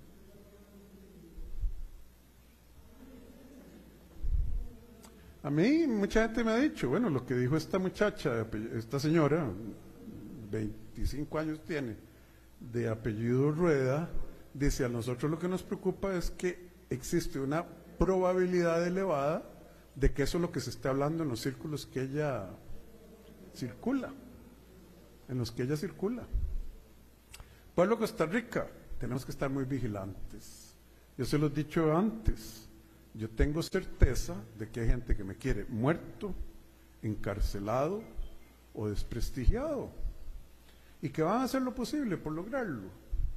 A mí mucha gente me ha dicho, bueno, lo que dijo esta muchacha, esta señora, 25 años tiene, de apellido Rueda, dice, a nosotros lo que nos preocupa es que existe una probabilidad elevada de que eso es lo que se está hablando en los círculos que ella circula, Pueblo de Costa Rica, tenemos que estar muy vigilantes. Yo se lo he dicho antes, yo tengo certeza de que hay gente que me quiere muerto, encarcelado o desprestigiado, y que van a hacer lo posible por lograrlo.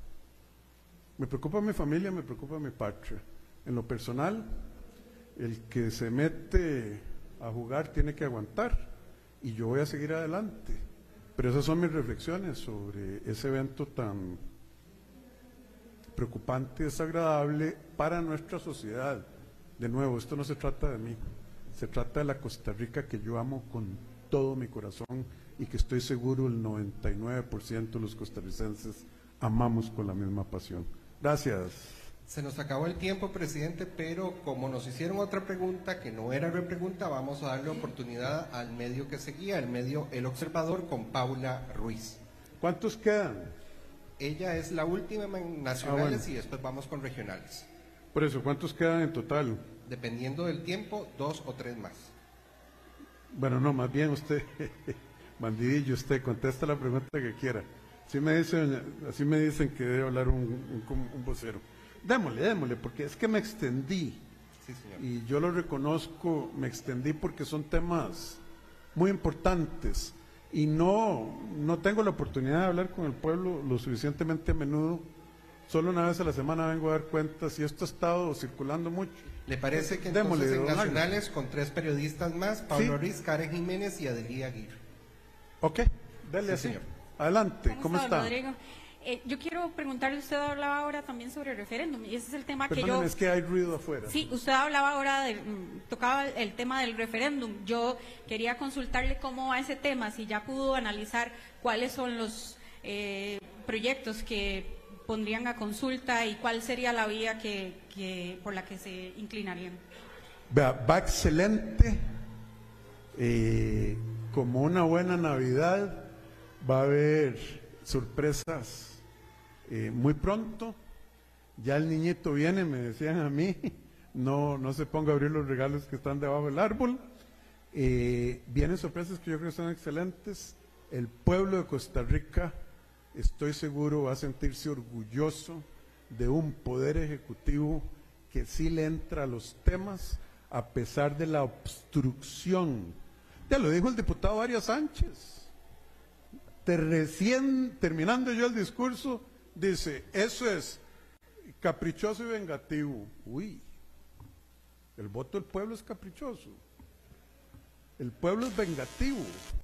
Me preocupa mi familia, me preocupa mi patria. En lo personal, el que se mete a jugar tiene que aguantar, y yo voy a seguir adelante. Pero esas son mis reflexiones sobre ese evento tan preocupante y desagradable para nuestra sociedad. De nuevo, esto no se trata de mí, se trata de la Costa Rica que yo amo con todo mi corazón y que estoy seguro el 99% de los costarricenses amamos con la misma pasión. Gracias. Se nos acabó el tiempo, presidente, pero como nos hicieron otra pregunta que no era repregunta, vamos a darle oportunidad al medio que seguía, el medio El Observador, con Paula Ruiz. ¿Cuántos quedan? Ella es la última en nacionales y después vamos con regionales. Por eso, ¿cuántos quedan en total? Dependiendo del tiempo, 2 o 3 más. Bueno, no, más bien usted, bandidillo, usted contesta la pregunta que quiera. Así me dicen que debe hablar un vocero. Démosle, porque es que me extendí. Sí, señor. Y yo lo reconozco, me extendí porque son temas muy importantes. Y no tengo la oportunidad de hablar con el pueblo lo suficientemente a menudo. Solo una vez a la semana vengo a dar cuentas y esto ha estado circulando mucho. ¿Le parece que entonces en nacionales con 3 periodistas más, Pablo Ruiz, Karen Jiménez y Adelía Aguirre? Ok, dale así. Señor. Adelante, ¿cómo está? Rodrigo? Yo quiero preguntarle, usted hablaba ahora también sobre el referéndum, y ese es el tema que yo... es que hay ruido afuera. Sí, usted hablaba ahora, tocaba el tema del referéndum. Yo quería consultarle cómo va ese tema, si ya pudo analizar cuáles son los proyectos que pondrían a consulta y cuál sería la vía por la que se inclinarían. Va excelente, como una buena Navidad, va a haber sorpresas muy pronto. Ya el niñito viene, me decían a mí, no se ponga a abrir los regalos que están debajo del árbol. Vienen sorpresas que yo creo que son excelentes. El pueblo de Costa Rica, estoy seguro, va a sentirse orgulloso de un poder ejecutivo que sí le entra a los temas a pesar de la obstrucción. Ya lo dijo el diputado Arias Sánchez. Recién terminando yo el discurso, dice, eso es caprichoso y vengativo. Uy, el voto del pueblo es caprichoso. El pueblo es vengativo.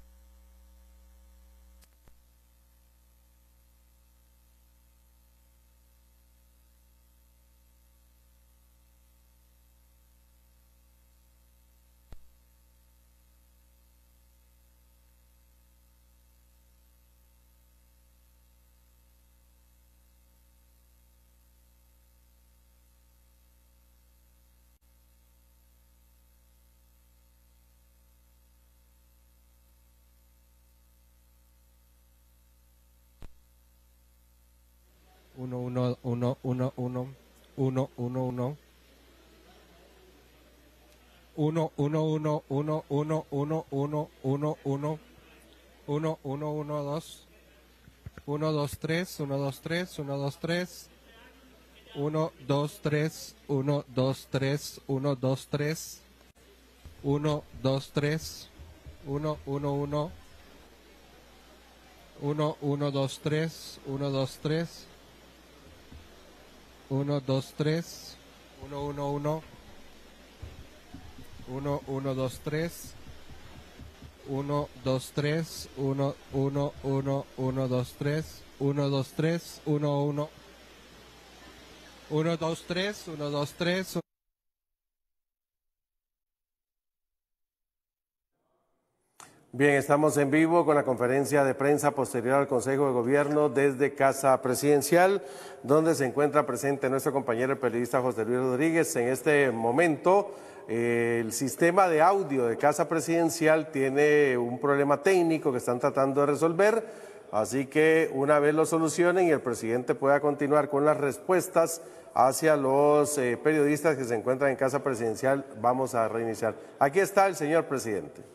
Bien, estamos en vivo con la conferencia de prensa posterior al Consejo de Gobierno desde Casa Presidencial, donde se encuentra presente nuestro compañero el periodista José Luis Rodríguez. En este momento, el sistema de audio de Casa Presidencial tiene un problema técnico que están tratando de resolver, así que una vez lo solucionen y el presidente pueda continuar con las respuestas hacia los periodistas que se encuentran en Casa Presidencial, vamos a reiniciar. Aquí está el señor presidente.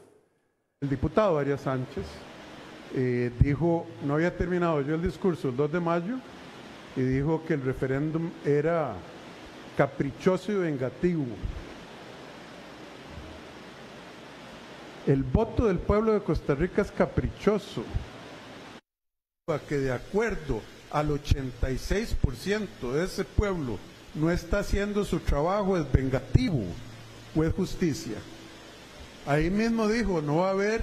El diputado Arias Sánchez dijo, no había terminado yo el discurso el 2 de mayo, y dijo que el referéndum era caprichoso y vengativo. El voto del pueblo de Costa Rica es caprichoso, que de acuerdo al 86% de ese pueblo no está haciendo su trabajo, es vengativo o es justicia. Ahí mismo dijo, no va a haber,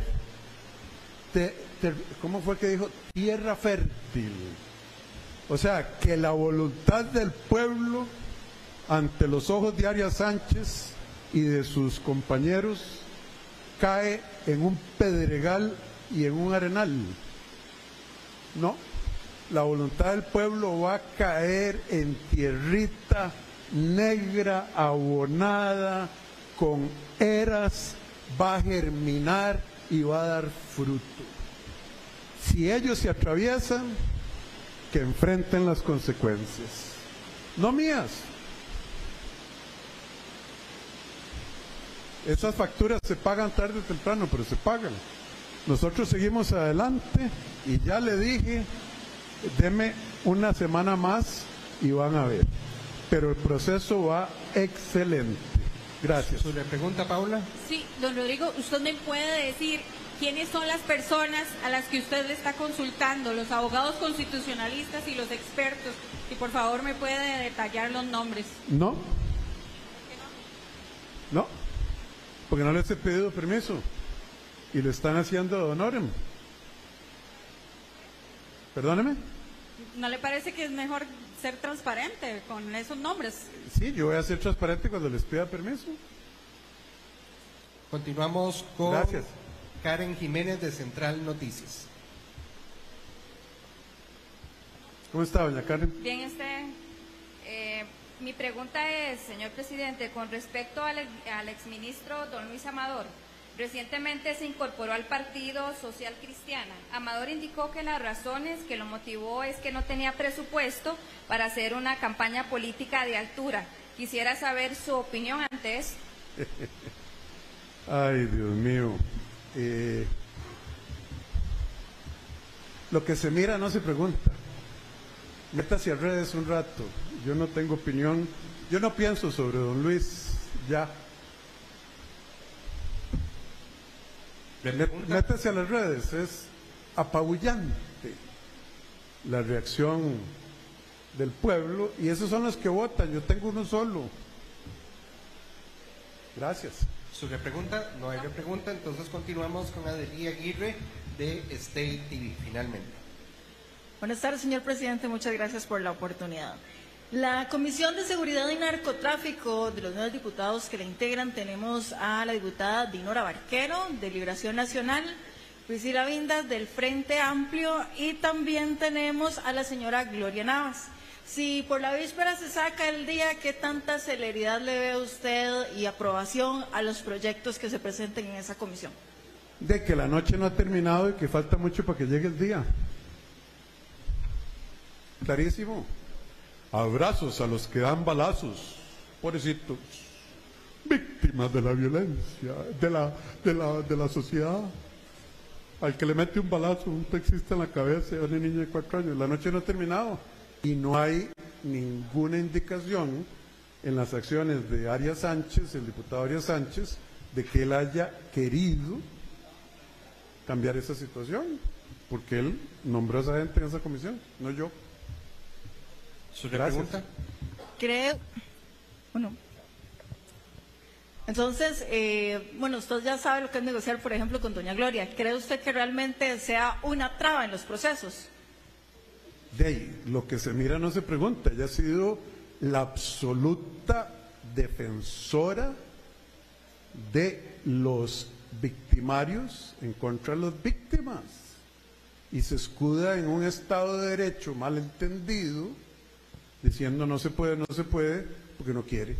¿cómo fue que dijo? Tierra fértil. O sea, que la voluntad del pueblo ante los ojos de Arias Sánchez y de sus compañeros cae en un pedregal y en un arenal. No, la voluntad del pueblo va a caer en tierrita negra, abonada, con eras, va a germinar y va a dar fruto. Si ellos se atraviesan, que enfrenten las consecuencias, no mías. Esas facturas se pagan tarde o temprano, pero se pagan. Nosotros seguimos adelante y ya le dije, deme una semana más y van a ver. Pero el proceso va excelente. Gracias. ¿Le pregunta, Paula? Sí, don Rodrigo, ¿usted me puede decir quiénes son las personas a las que usted le está consultando, los abogados constitucionalistas y los expertos? Y por favor me puede detallar los nombres. No. No, porque no les he pedido permiso y lo están haciendo ad honorem. Perdóneme. ¿No le parece que es mejor ser transparente con esos nombres? Sí, yo voy a ser transparente cuando les pida permiso. Continuamos con Gracias. Karen Jiménez de Central Noticias. ¿Cómo está, doña Karen? Bien, mi pregunta es, señor presidente, con respecto al exministro don Luis Amador, Recientemente se incorporó al Partido Social Cristiano. Amador indicó que las razones que lo motivó es que no tenía presupuesto para hacer una campaña política de altura. Quisiera saber su opinión ante eso. Ay, Dios mío. Lo que se mira no se pregunta. Métase a redes un rato. Yo no tengo opinión. Yo no pienso sobre don Luis. Ya. Métase a las redes. Es apabullante la reacción del pueblo. Y esos son los que votan. Yo tengo uno solo. Gracias. ¿Su repregunta? No hay repregunta. Entonces continuamos con Adelía Aguirre de State TV, finalmente. Buenas tardes, señor presidente. Muchas gracias por la oportunidad. La Comisión de Seguridad y Narcotráfico, de los nuevos diputados que la integran, tenemos a la diputada Dinora Barquero, de Liberación Nacional, Priscila Vindas, del Frente Amplio, y también tenemos a la señora Gloria Navas. Si por la víspera se saca el día, ¿qué tanta celeridad le ve usted y aprobación a los proyectos que se presenten en esa comisión? De que la noche no ha terminado y que falta mucho para que llegue el día. Clarísimo. Abrazos a los que dan balazos, pobrecitos, víctimas de la violencia, de la sociedad. Al que le mete un balazo, un taxista en la cabeza, a una niña de 4 años, la noche no ha terminado. Y no hay ninguna indicación en las acciones de Arias Sánchez, el diputado Arias Sánchez, de que él haya querido cambiar esa situación, porque él nombró a esa gente en esa comisión, no yo. ¿Su pregunta? Creo, bueno, entonces, usted ya sabe lo que es negociar, por ejemplo, con doña Gloria. ¿Cree usted que realmente sea una traba en los procesos? De ahí, lo que se mira no se pregunta. Ella ha sido la absoluta defensora de los victimarios en contra de las víctimas. Y se escuda en un Estado de Derecho mal entendido, diciendo no se puede, porque no quiere.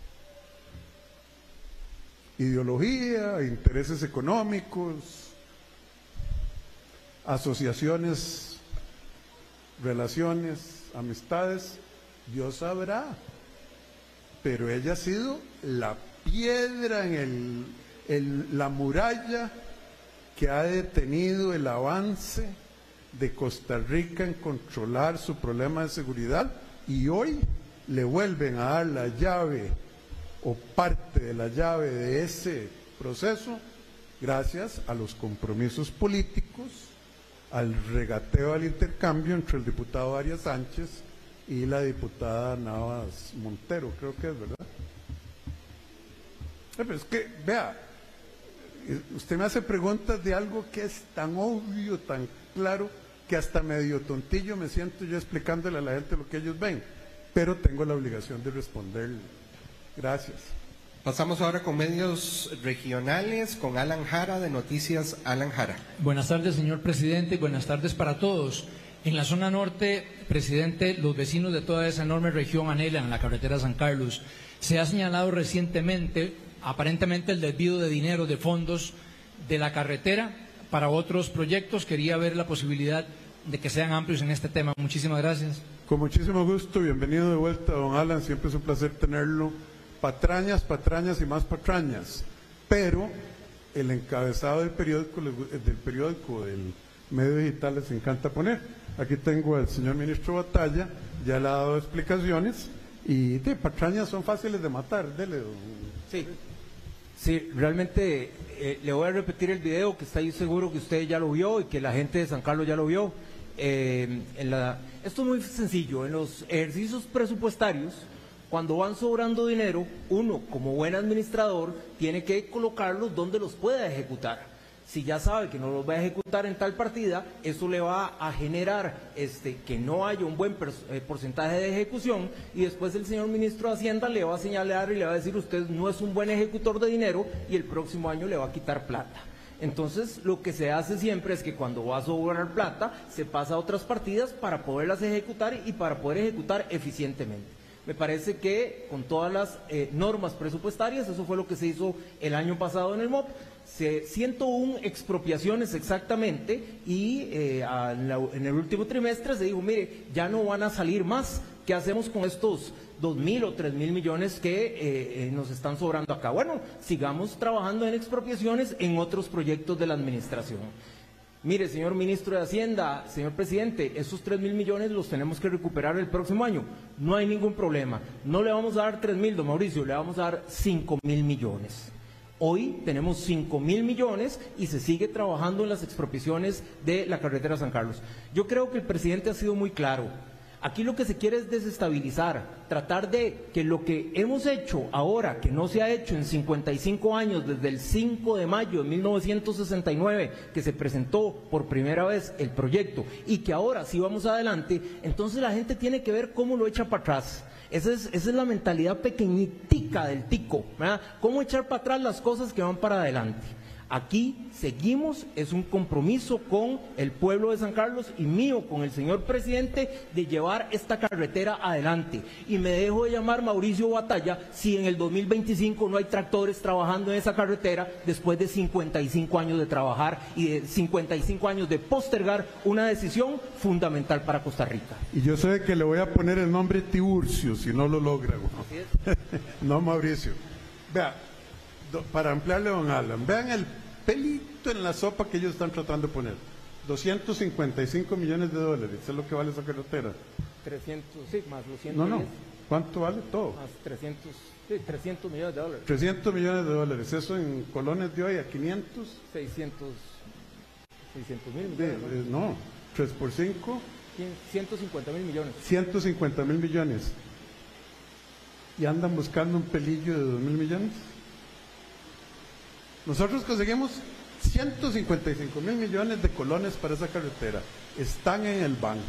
Ideología, intereses económicos, asociaciones, relaciones, amistades, Dios sabrá. Pero ella ha sido la piedra en la muralla que ha detenido el avance de Costa Rica en controlar su problema de seguridad, y hoy le vuelven a dar la llave o parte de la llave de ese proceso gracias a los compromisos políticos, al regateo, al intercambio entre el diputado Arias Sánchez y la diputada Navas Montero, creo que es, ¿verdad? Pero es que, vea, usted me hace preguntas de algo que es tan obvio, tan claro, que hasta medio tontillo me siento yo explicándole a la gente lo que ellos ven, pero tengo la obligación de responderle. Gracias. Pasamos ahora con medios regionales, con Alan Jara, de Noticias Alan Jara. Buenas tardes, señor presidente, buenas tardes para todos. En la zona norte, presidente, los vecinos de toda esa enorme región anhelan la carretera San Carlos. Se ha señalado recientemente, aparentemente, el desvío de dinero, de fondos de la carretera para otros proyectos. Quería ver la posibilidad de que sean amplios en este tema. Muchísimas gracias. Con muchísimo gusto, bienvenido de vuelta, don Alan, siempre es un placer tenerlo. Patrañas, patrañas y más patrañas, pero el encabezado del periódico del medio digital les encanta poner. Aquí tengo al señor ministro Batalla, ya le ha dado explicaciones, y de patrañas son fáciles de matar. Dele, don. Sí, realmente le voy a repetir el video, que está ahí seguro que usted ya lo vio y que la gente de San Carlos ya lo vio. Esto es muy sencillo. En los ejercicios presupuestarios, cuando van sobrando dinero, uno como buen administrador tiene que colocarlos donde los pueda ejecutar. Si ya sabe que no los va a ejecutar en tal partida, eso le va a generar que no haya un buen porcentaje de ejecución, y después el señor ministro de Hacienda le va a señalar y le va a decir: usted no es un buen ejecutor de dinero, y el próximo año le va a quitar plata. Entonces, lo que se hace siempre es que cuando va a sobrar plata, se pasa a otras partidas para poderlas ejecutar y para poder ejecutar eficientemente. Me parece que con todas las normas presupuestarias, eso fue lo que se hizo el año pasado en el MOP. 101 expropiaciones exactamente y en el último trimestre se dijo, mire, ya no van a salir más. ¿Qué hacemos con estos 2.000 o 3.000 millones que nos están sobrando acá? Bueno, sigamos trabajando en expropiaciones en otros proyectos de la administración. Mire, señor ministro de Hacienda, señor presidente, esos 3.000 millones los tenemos que recuperar el próximo año. No hay ningún problema. No le vamos a dar 3.000, don Mauricio, le vamos a dar 5.000 millones. Hoy tenemos 5.000 millones y se sigue trabajando en las expropiaciones de la carretera San Carlos. Yo creo que el presidente ha sido muy claro. Aquí lo que se quiere es desestabilizar, tratar de que lo que hemos hecho ahora, que no se ha hecho en 55 años, desde el 5 de mayo de 1969, que se presentó por primera vez el proyecto, y que ahora sí vamos adelante, entonces la gente tiene que ver cómo lo echa para atrás. Esa es la mentalidad pequeñitica del tico, ¿verdad? Cómo echar para atrás las cosas que van para adelante. Aquí seguimos, es un compromiso con el pueblo de San Carlos y mío con el señor presidente de llevar esta carretera adelante. Y me dejo de llamar Mauricio Batalla si en el 2025 no hay tractores trabajando en esa carretera después de 55 años de trabajar y de 55 años de postergar una decisión fundamental para Costa Rica. Y yo sé que le voy a poner el nombre Tiburcio si no lo logra. No, Mauricio. Vea, para ampliarle a don Alan, vean el pelito en la sopa que ellos están tratando de poner. 255 millones de dólares, ¿es lo que vale esa carretera? 300, sí, más los 110. No, ¿cuánto vale todo? Más 300 millones de dólares. 300 millones de dólares, eso en colones de hoy a 500. 600 mil millones. No, 3 por 5. 150 mil millones. 150 mil millones. ¿Y andan buscando un pelillo de 2.000 millones? Nosotros conseguimos 155 mil millones de colones para esa carretera. Están en el banco.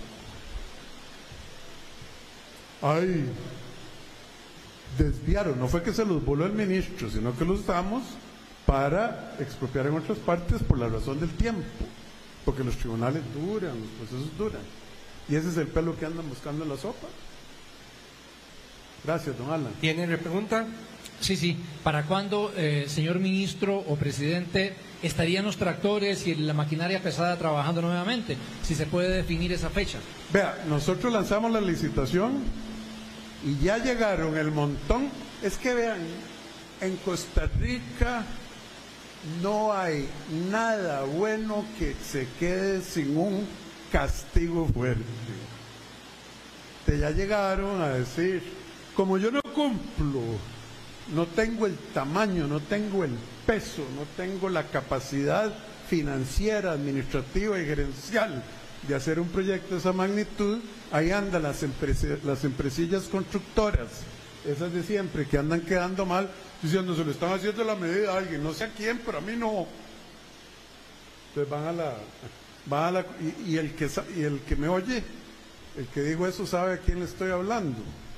Ay, desviaron. No fue que se los voló el ministro, sino que los usamos para expropiar en otras partes por la razón del tiempo. Porque los tribunales duran, los procesos duran. Y ese es el pelo que andan buscando en la sopa. Gracias, don Alan. ¿Tiene repregunta? Sí. ¿Para cuándo, señor ministro o presidente, estarían los tractores y la maquinaria pesada trabajando nuevamente? Si se puede definir esa fecha. Vea, nosotros lanzamos la licitación y ya llegaron el montón. Es que vean, en Costa Rica no hay nada bueno que se quede sin un castigo fuerte. Ya llegaron a decir, como yo no cumplo, no tengo el tamaño, no tengo el peso, no tengo la capacidad financiera, administrativa y gerencial de hacer un proyecto de esa magnitud, ahí andan las empresillas constructoras, esas de siempre, que andan quedando mal, diciendo, se le están haciendo la medida a alguien, no sé a quién, pero a mí no. Entonces van a la y el que me oye, el que dijo eso sabe a quién le estoy hablando.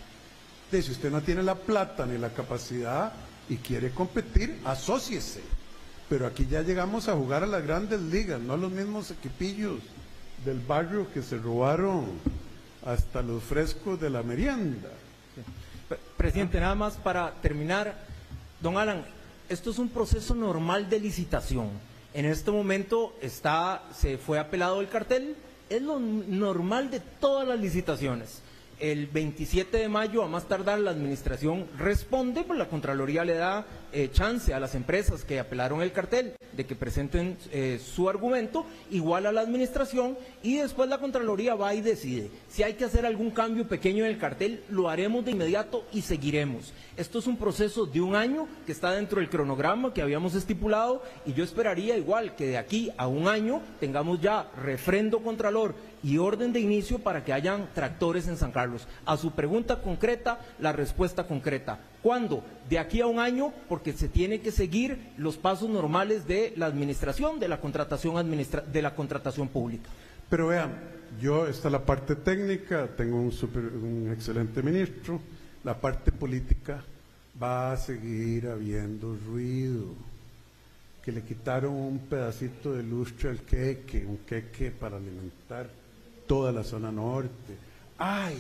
Si usted no tiene la plata ni la capacidad y quiere competir, asóciese. Pero aquí ya llegamos a jugar a las grandes ligas, no a los mismos equipillos del barrio que se robaron hasta los frescos de la merienda. Presidente, nada más para terminar, don Alan, esto es un proceso normal de licitación. En este momento se fue apelado el cartel, es lo normal de todas las licitaciones. El 27 de mayo, a más tardar, la administración responde, pues la Contraloría le da chance a las empresas que apelaron el cartel de que presenten su argumento, igual a la administración, y después la Contraloría va y decide. Si hay que hacer algún cambio pequeño en el cartel, lo haremos de inmediato y seguiremos. Esto es un proceso de un año que está dentro del cronograma que habíamos estipulado, y yo esperaría igual que de aquí a un año tengamos ya refrendo Contralor y orden de inicio para que hayan tractores en San Carlos. A su pregunta concreta, la respuesta concreta. ¿Cuándo? De aquí a un año, porque se tiene que seguir los pasos normales de la administración, de la contratación pública. Pero vean, está la parte técnica, tengo un excelente ministro, la parte política va a seguir habiendo ruido. Que le quitaron un pedacito de lustre al queque, un queque para alimentar toda la zona norte. ¡Ay!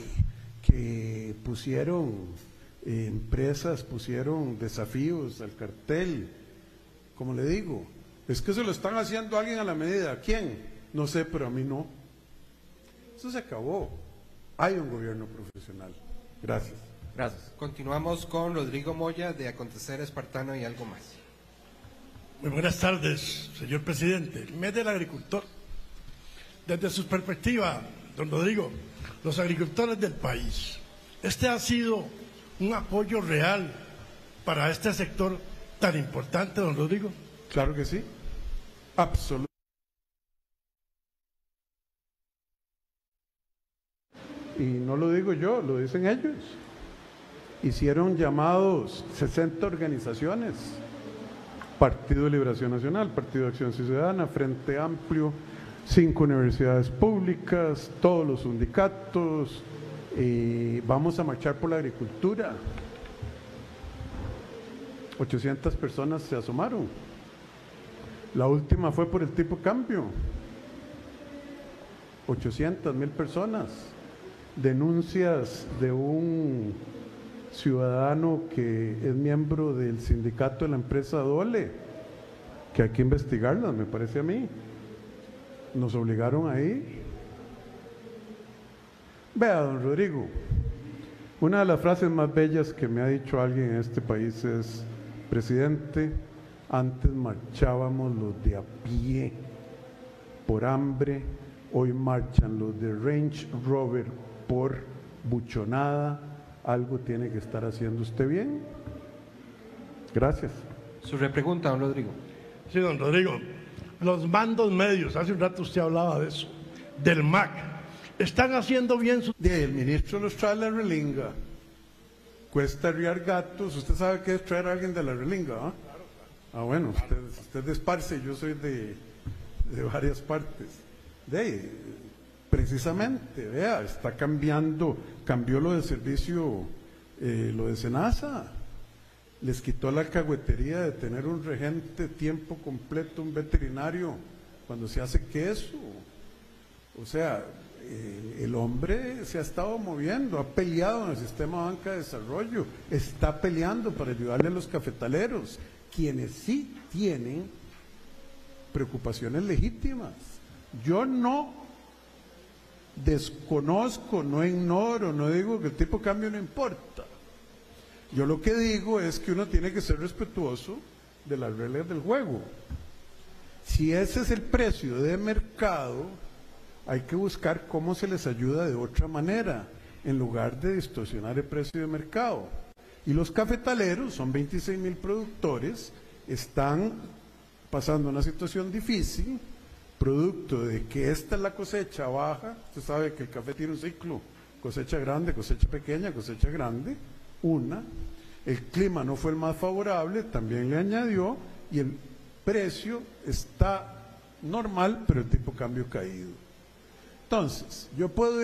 Que pusieron desafíos al cartel. como le digo, es que se lo están haciendo a alguien a la medida. ¿A quién? No sé, pero a mí no. Eso se acabó. Hay un gobierno profesional. Gracias. Gracias. Continuamos con Rodrigo Moya, de Acontecer Espartano y Algo Más. Muy buenas tardes, señor presidente. El mes del agricultor. Desde su perspectiva, don Rodrigo, los agricultores del país, ¿este ha sido un apoyo real para este sector tan importante, don Rodrigo? Claro que sí. Absolutamente. Y no lo digo yo, lo dicen ellos. Hicieron llamados 60 organizaciones: Partido de Liberación Nacional, Partido de Acción Ciudadana, Frente Amplio, 5 universidades públicas, todos los sindicatos. Vamos a marchar por la agricultura. 800 personas se asomaron. La última fue por el tipo cambio. 800,000 personas. Denuncias de un ciudadano que es miembro del sindicato de la empresa Dole, que hay que investigarlas, me parece a mí. Nos obligaron a ir. Vea, don Rodrigo, una de las frases más bellas que me ha dicho alguien en este país es: presidente, antes marchábamos los de a pie por hambre, hoy marchan los de Range Rover por buchonada. Algo tiene que estar haciendo usted bien. Gracias. Su repregunta, don Rodrigo. Sí, don Rodrigo. Los mandos medios, hace un rato usted hablaba de eso, del MAC, ¿están haciendo bien su...? El ministro nos trae la relinga. Cuesta arriar gatos. ¿Usted sabe qué es traer a alguien de la relinga? ¿Ah? Ah, bueno, usted es de Esparce, yo soy de varias partes. Precisamente, vea, está cambiando, cambió lo del servicio, lo de Senasa. Les quitó la alcahuetería de tener un regente tiempo completo, un veterinario, cuando se hace queso. O sea, el hombre se ha estado moviendo, ha peleado en el sistema de banca de desarrollo, está peleando para ayudarle a los cafetaleros, quienes sí tienen preocupaciones legítimas. Yo no desconozco, no ignoro, no digo que el tipo de cambio no importa. Yo lo que digo es que uno tiene que ser respetuoso de las reglas del juego. Si ese es el precio de mercado, hay que buscar cómo se les ayuda de otra manera, en lugar de distorsionar el precio de mercado. Y los cafetaleros, son 26,000 productores, están pasando una situación difícil, producto de que esta es la cosecha baja. Usted sabe que el café tiene un ciclo: cosecha grande, cosecha pequeña, cosecha grande. El clima no fue el más favorable, también le añadió, y el precio está normal, pero el tipo de cambio caído. Entonces, yo puedo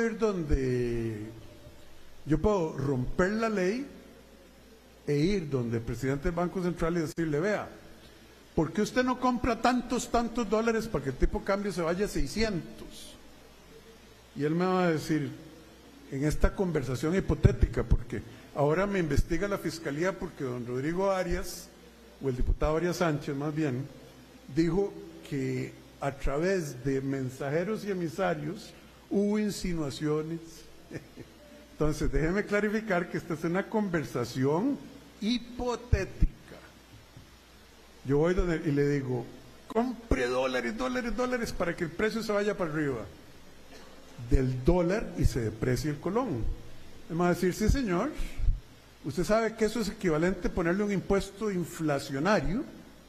romper la ley e ir donde el presidente del Banco Central y decirle: vea, ¿por qué usted no compra tantos dólares para que el tipo de cambio se vaya a 600? Y él me va a decir, en esta conversación hipotética, porque ahora me investiga la Fiscalía, porque don Rodrigo Arias, o el diputado Arias Sánchez más bien, dijo que a través de mensajeros y emisarios hubo insinuaciones. Entonces, déjeme clarificar que esta es una conversación hipotética. Yo voy y le digo: compre dólares para que el precio se vaya para arriba del dólar y se deprecie el colón. Me va a decir: sí, señor. Usted sabe que eso es equivalente a ponerle un impuesto inflacionario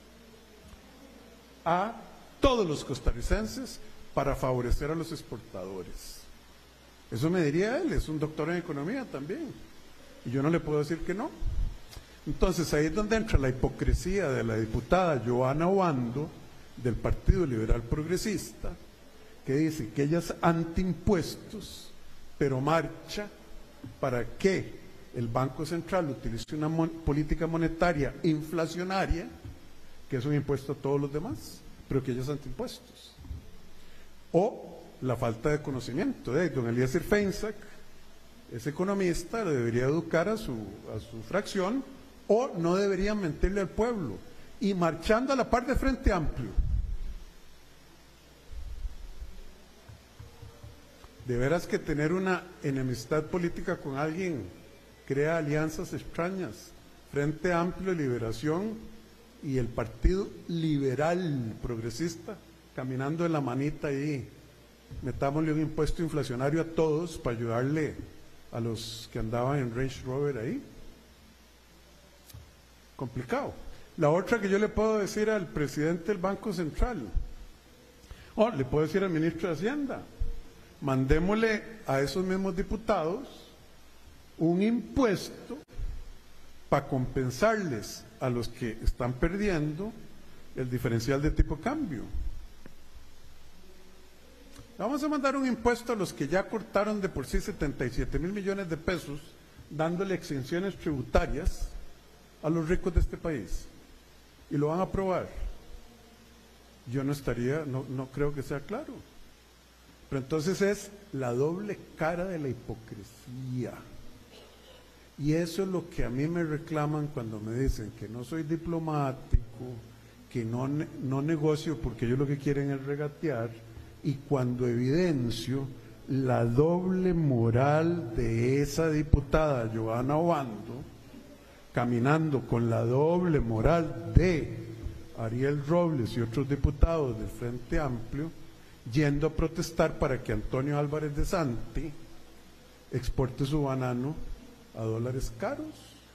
a todos los costarricenses para favorecer a los exportadores. Eso me diría él, es un doctor en economía también, y yo no le puedo decir que no. Entonces ahí es donde entra la hipocresía de la diputada Joana Obando del Partido Liberal Progresista, que dice que ella es antiimpuestos, pero marcha para que el Banco Central utilice una política monetaria inflacionaria, que es un impuesto a todos los demás, pero que ella es antiimpuestos. O la falta de conocimiento de don Eliezer Feinsack, ese economista, le debería educar a su fracción, o no deberían mentirle al pueblo. y marchando a la par de Frente Amplio. De veras que tener una enemistad política con alguien crea alianzas extrañas. Frente Amplio, Liberación y el Partido Liberal Progresista caminando de la manita ahí. Metámosle un impuesto inflacionario a todos para ayudarle a los que andaban en Range Rover ahí. Complicado. La otra que yo le puedo decir al presidente del Banco Central, le puedo decir al ministro de Hacienda, mandémosle a esos mismos diputados un impuesto para compensarles a los que están perdiendo el diferencial de tipo de cambio. Vamos a mandar un impuesto a los que ya cortaron de por sí 77 mil millones de pesos, dándole exenciones tributarias a los ricos de este país. Y lo van a aprobar. Yo no creo que sea claro. Pero entonces es la doble cara de la hipocresía. Y eso es lo que a mí me reclaman cuando me dicen que no soy diplomático, que no negocio porque ellos lo que quieren es regatear, y cuando evidencio la doble moral de esa diputada Johanna Obando, caminando con la doble moral de Ariel Robles y otros diputados del Frente Amplio, yendo a protestar para que Antonio Álvarez de Santi exporte su banano a dólares caros.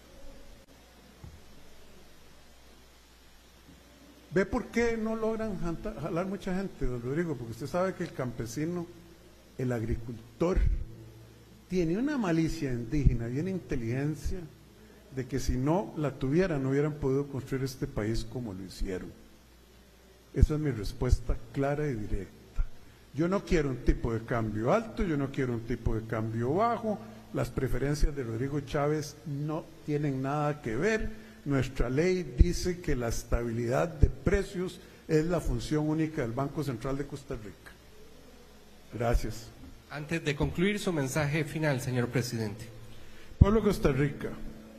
¿Ve por qué no logran jalar mucha gente, don Rodrigo? Porque usted sabe que el campesino, el agricultor, tiene una malicia indígena y una inteligencia de que si no la tuvieran, no hubieran podido construir este país como lo hicieron. Esa es mi respuesta clara y directa. Yo no quiero un tipo de cambio alto, yo no quiero un tipo de cambio bajo. Las preferencias de Rodrigo Chávez no tienen nada que ver. Nuestra ley dice que la estabilidad de precios es la función única del Banco Central de Costa Rica. Gracias. Antes de concluir, su mensaje final, señor presidente. Pueblo de Costa Rica,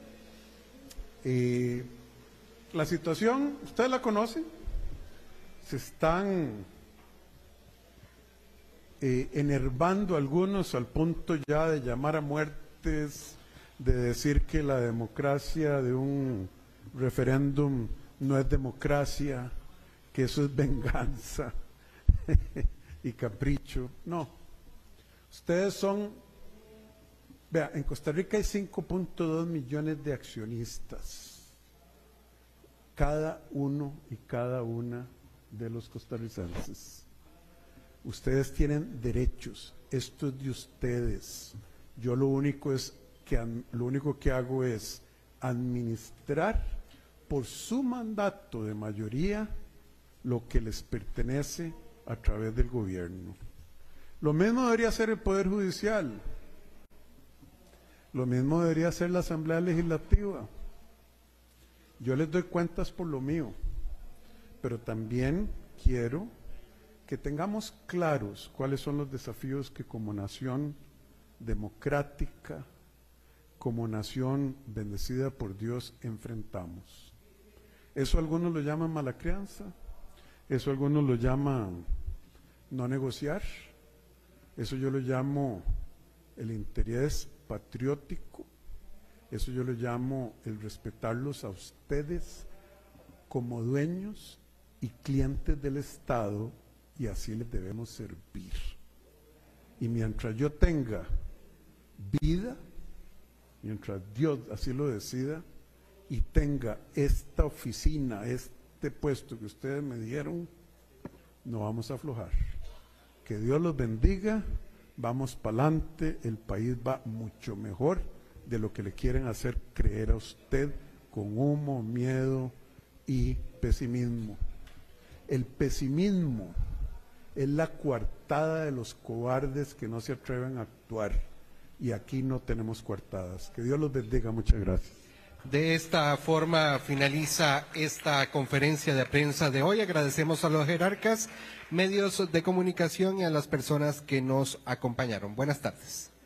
la situación, ¿ustedes la conocen? Se están enervando algunos al punto ya de llamar a muertes, de decir que la democracia de un referéndum no es democracia, que eso es venganza y capricho. No, ustedes son, vea, en Costa Rica hay 5.2 millones de accionistas, cada uno y cada una de los costarricenses. Ustedes tienen derechos, esto es de ustedes. Yo lo único que hago es administrar por su mandato de mayoría lo que les pertenece a través del gobierno. Lo mismo debería hacer el Poder Judicial, lo mismo debería hacer la Asamblea Legislativa. Yo les doy cuentas por lo mío, pero también quiero que tengamos claros cuáles son los desafíos que como nación democrática, como nación bendecida por Dios enfrentamos. Eso algunos lo llaman mala crianza, eso algunos lo llaman no negociar, eso yo lo llamo el interés patriótico, eso yo lo llamo el respetarlos a ustedes como dueños y clientes del Estado, y así les debemos servir. Y mientras yo tenga vida, mientras Dios así lo decida, y tenga esta oficina, este puesto que ustedes me dieron, no vamos a aflojar. Que Dios los bendiga, vamos para adelante, el país va mucho mejor de lo que le quieren hacer creer a usted con humo, miedo y pesimismo. El pesimismo es la coartada de los cobardes que no se atreven a actuar, y aquí no tenemos coartadas. Que Dios los bendiga, muchas gracias. De esta forma finaliza esta conferencia de prensa de hoy. Agradecemos a los jerarcas, medios de comunicación y a las personas que nos acompañaron. Buenas tardes.